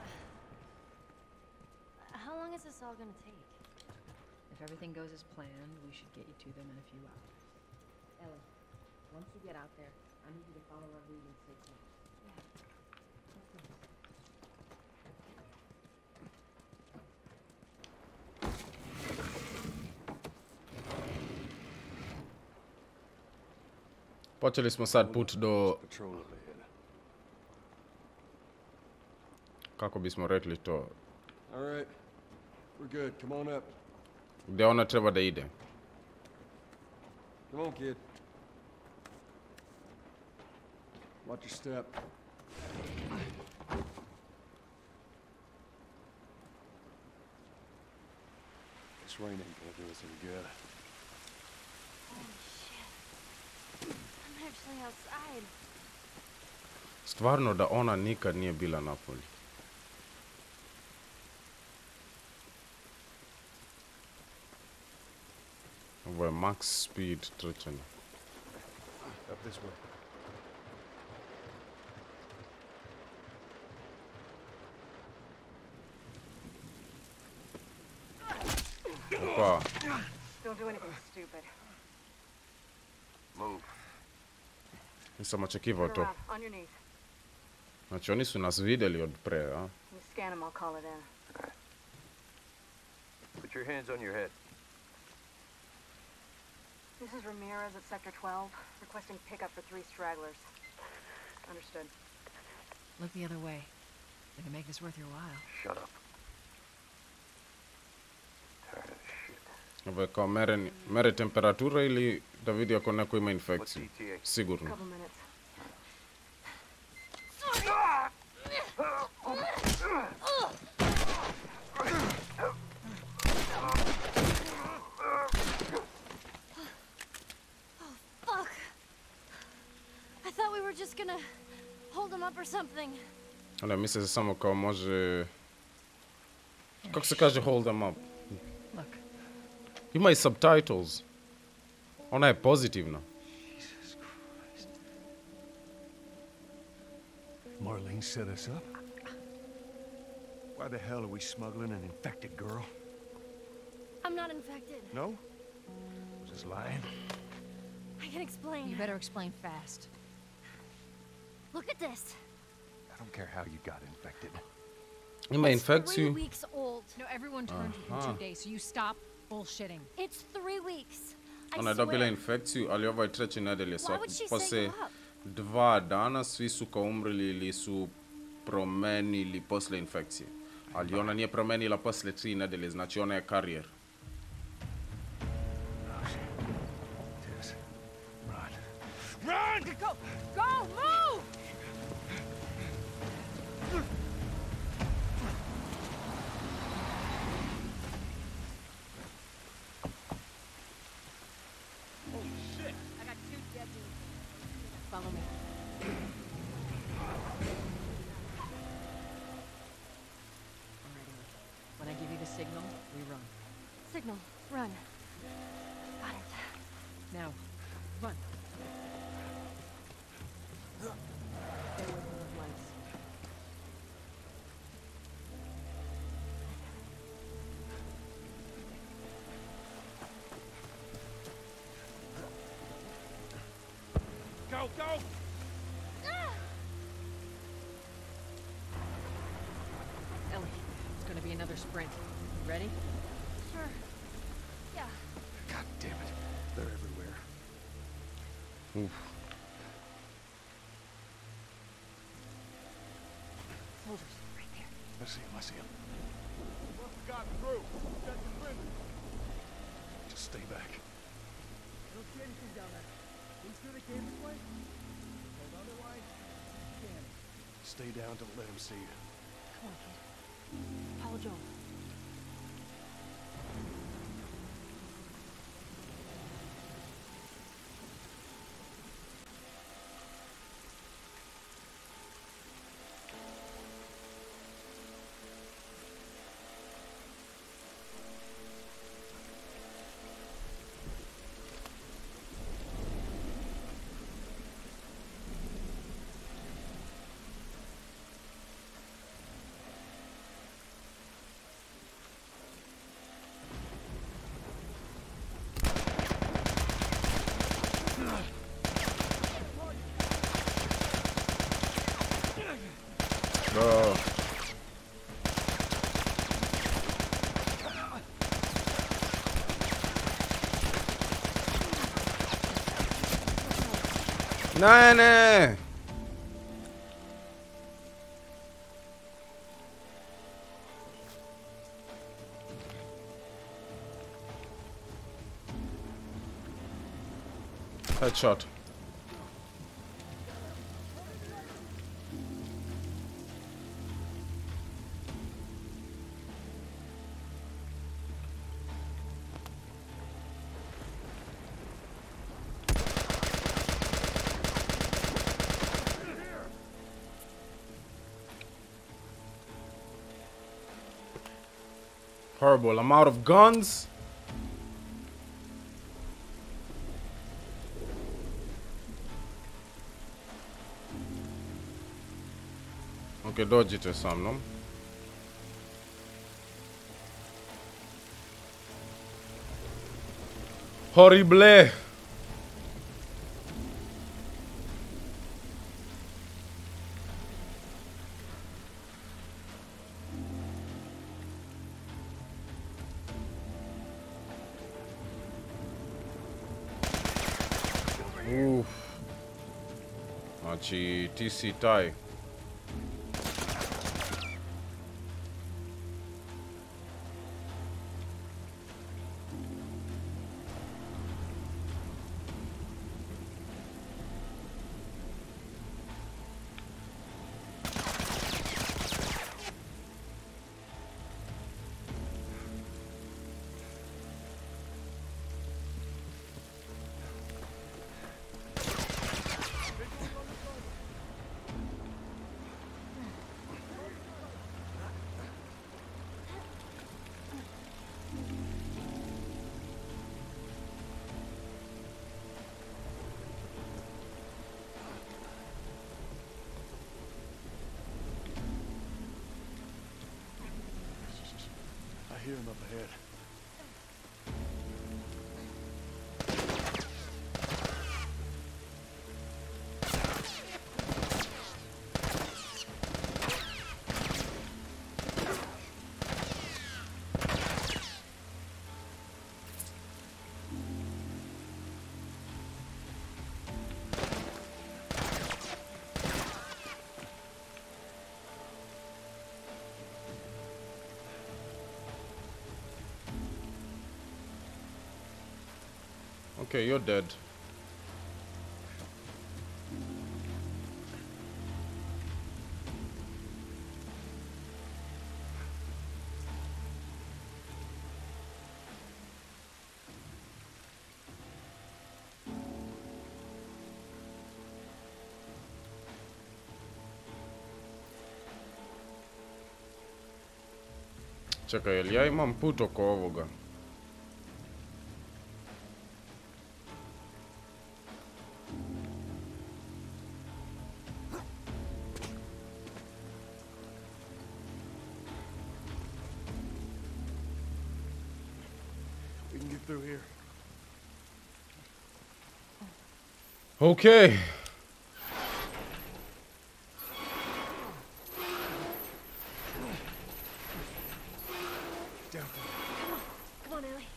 How long is this all gonna take? If everything goes as planned, we should get you to them in a few hours. Ellie, once you get out there, I need you to follow our lead and stay close. Yeah. Počeli smo sad put do... Kako bismo rekli to? All right. We're good. Come on up. Gdje ona treba da ide? Come on, kid. Watch your step. This rain ain't gonna do us any good. Holy shit. I'm actually outside. Stvarno da ona nikad nije bila napolje. Ovo je max speed trčanje. Up this way. Opa. Don't do anything stupid. Move. Nisam očekivao Turn to. around, on your knees. Znači oni su nas vidjeli od pre, a? You scan them, I'll call it in. Put your hands on your head. This is Ramirez at Sector twelve, requesting pickup for three stragglers. Understood. Look the other way. We can make this worth your while. Shut up. Tired of shit. Ovo je kao mere, mere temperatura ili da vidi ako neko ima infekciju? Sigurno. Couple minutes. Fuck. I thought we were just gonna hold him up or something. Ali misle se samo kao može... Kako se kaže hold them up? Look. Ima i subtitles. Ona je pozitivna. Marlene set us up? Why the hell are we smuggling an infected girl? I'm not infected. No? Just lying? I can explain. You better explain fast. Look at this. I don't care how you got infected. Ima It's three infekciju. weeks old. No, everyone turned within Aha. two days, so you stop bullshitting. It's three weeks. I Ona je dobila swear. infekciju, ali ovo je treće nedelje. Why would she Poslije say up? dva dana svi su kao umrli ili su promenili posle infekcije. Ali ona nije promenila posle tri nedelje, znači ona je karijer. Tess, run. Run! Go! Go! Move! Holy shit! I got two dead dudes. Follow me. Alrighty. When I give you the signal, we run. Signal. Run. Got it. Now, run. Stay away from those lights. Go, go! Ellie, it's gonna be another sprint. Ready? Sure. Yeah. God damn it. They're everywhere. Oof. Soldiers, right there. I see him, I see him. Must have gotten through. Check the window. Just stay back. I don't see anything down there. You sure they came this way? Because otherwise, damn. Stay down, don't let him see you. Come on, kid. Follow Joel. Nine. Headshot. Horrible. I'm out of guns. Okay, dodge it or something, no? Horrible. Oof. Znači, ti si taj. I hear him up ahead. Okay, you're dead. Čekaj, jel ja imam put oko ovoga? We can get through here. Okay. Down. Come on, Ellie.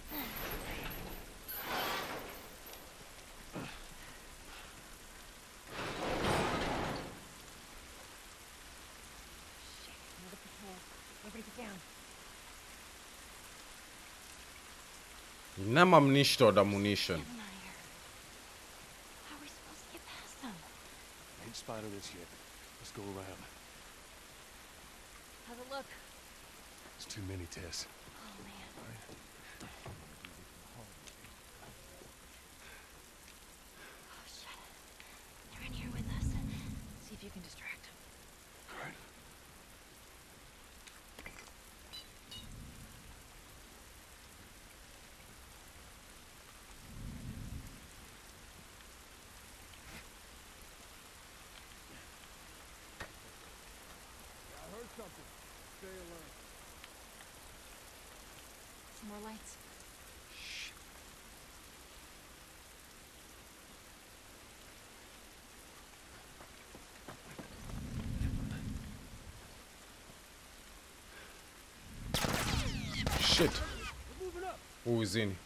Another patrol. Everybody get down. Nemam ništa od ammunition. How are we supposed to get past them? Ain't spotted this yet. Let's go around. How's it look? It's too many, Tess. Oh, man. Oh, shit. They're in here with us. See if you can distract them. All right. I heard something. Stay alert. Some more lights. Shit. Who is in?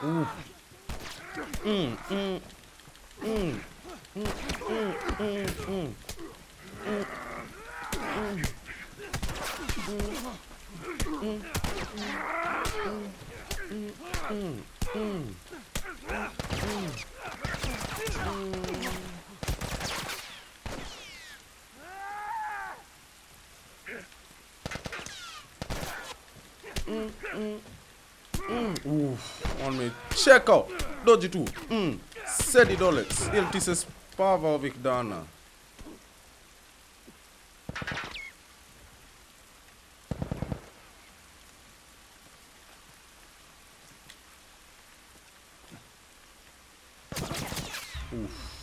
Mm, mm, mm, mm, mm, mm, mm. Mm, mm, mm, mm, mm, mm, mm, mm. Oof, on me check out doji tu mm. Sedi dolec il ti se spava ovih dana. Oof.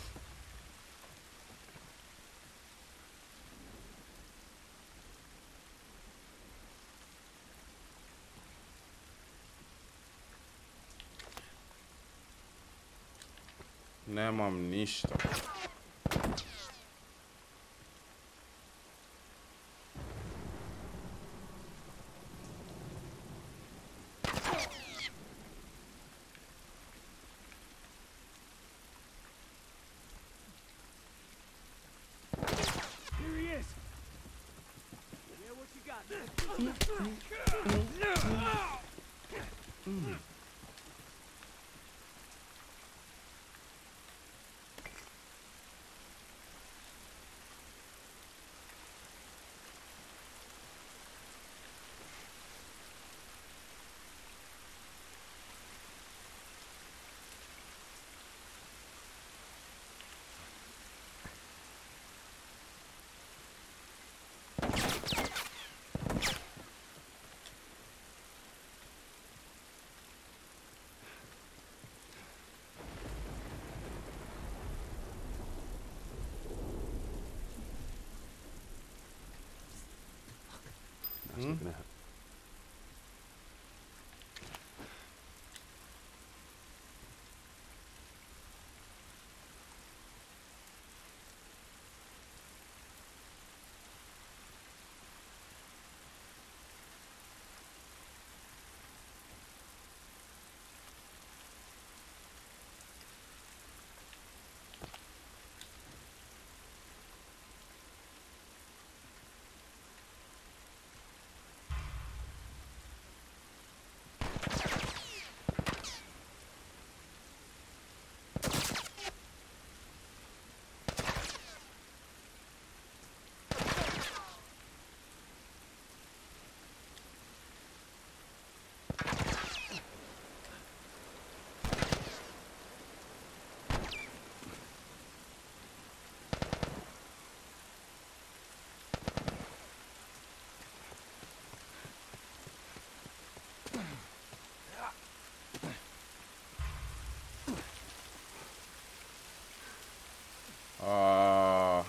Nemam ništa. Here he is. Yeah, what you got? Mm. Nice looking out. Uh,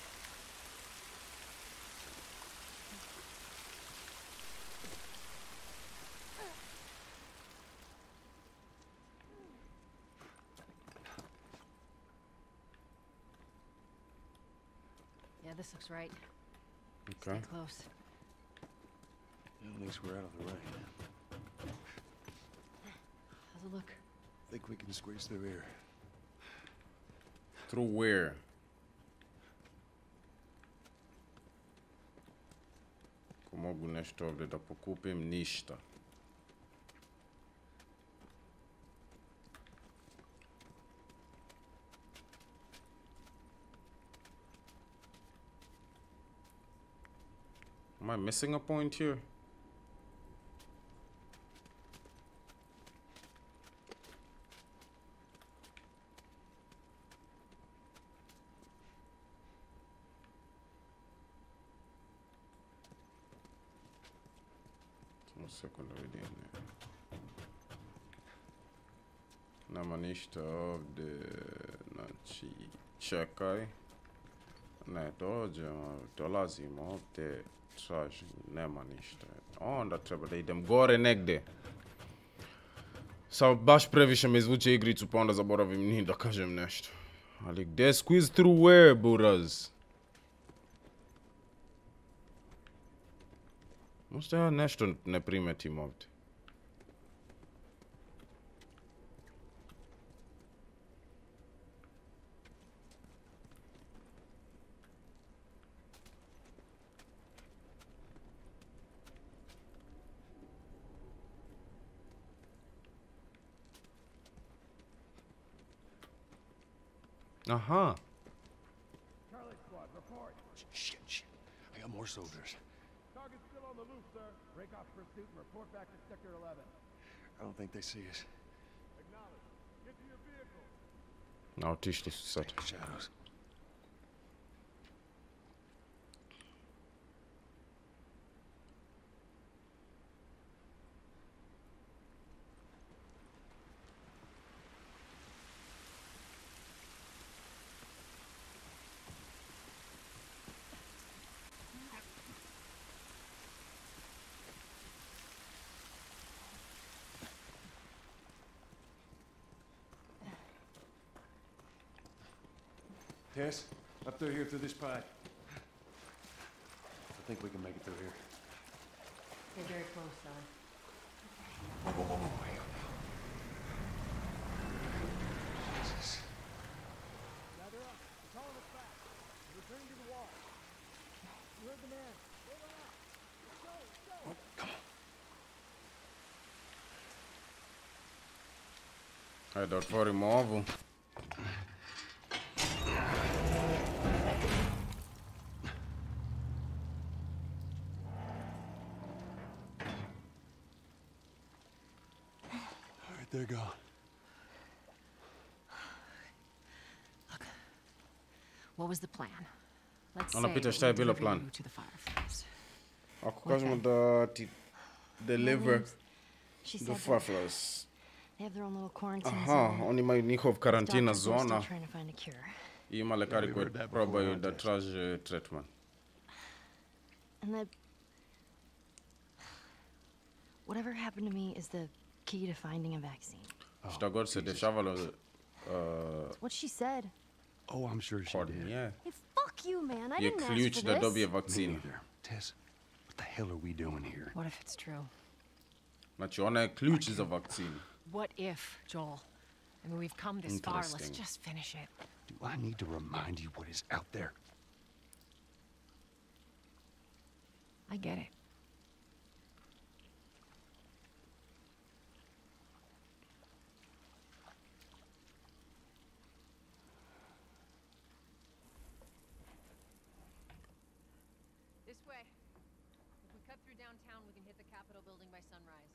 Yeah, this looks right. okay. Stay close. At least we're out of the rain. How's it look? Think we can squeeze through here. Through where? Ako mogu nešto ovdje da pokupim? Ništa. Am I missing a point here? Sekundę vidjenje. Nema ništa ovdje, znači čekaj. Ne, dođemo, dolazimo ovdje, tražim, nema ništa. Onda treba da idem gore negdje. Samo baš previše me izvuče igricu pa onda zaboravim ni da kažem nešto. Ali gdje squeeze through where, buraz? Možda ja nešto ne primetim ovdje. Aha. Charlie squad, report. Shit, shit. I got more soldiers. Target's still on the loose, sir. Break off pursuit and report back to Sector eleven. I don't think they see us. Acknowledge. Get to your vehicle. Na, otišli su sad. Shadows. Tess, up through here through this pipe. I think we can make it through here. You're very close, son. Whoa, whoa, whoa, whoa, wait. Jesus. Gather up. We're calling us back. We're returning to the wall. You heard the man. Over up. Let's go, let's go. Oh, come on. Hai da otvorimo ovu. They're gone. Look, what was the plan? Let's Ona say pita that šta je we bilo deliver plan. you to the Fireflies. Ako kažemo da ti deliver She the said that Fireflies. they have their own little quarantine Aha, zone. oni imaju njihov karantina Doctors are still zona trying to find a cure. i ima lekari koji probaju da traže tretman. And that whatever happened to me is the key to finding a vaccine. Šta god se dešavalo uh, What she said. Oh, I'm sure she did. Yeah. Hey, fuck you, man. I Je didn't ask ključ for da this. dobije vakcinu. Tess, what the hell are we doing here? What if it's true? Znači, ona je ključ za vakcinu. What if, Joel? I mean, we've come this far. Let's Interesting. just finish it. Do I need to remind you what is out there? I get it. This way. If we cut through downtown, we can hit the Capitol building by sunrise.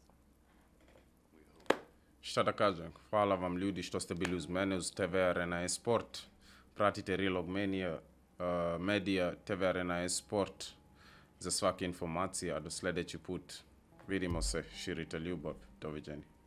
Šta da kažem, hvala vam ljudi što ste bili uz mene, uz T V Arena Esport. Pratite Relog Media, uh, Media, T V Arena Esport za svake informacije, a do sljedeći put vidimo se, širite ljubav, doviđenja.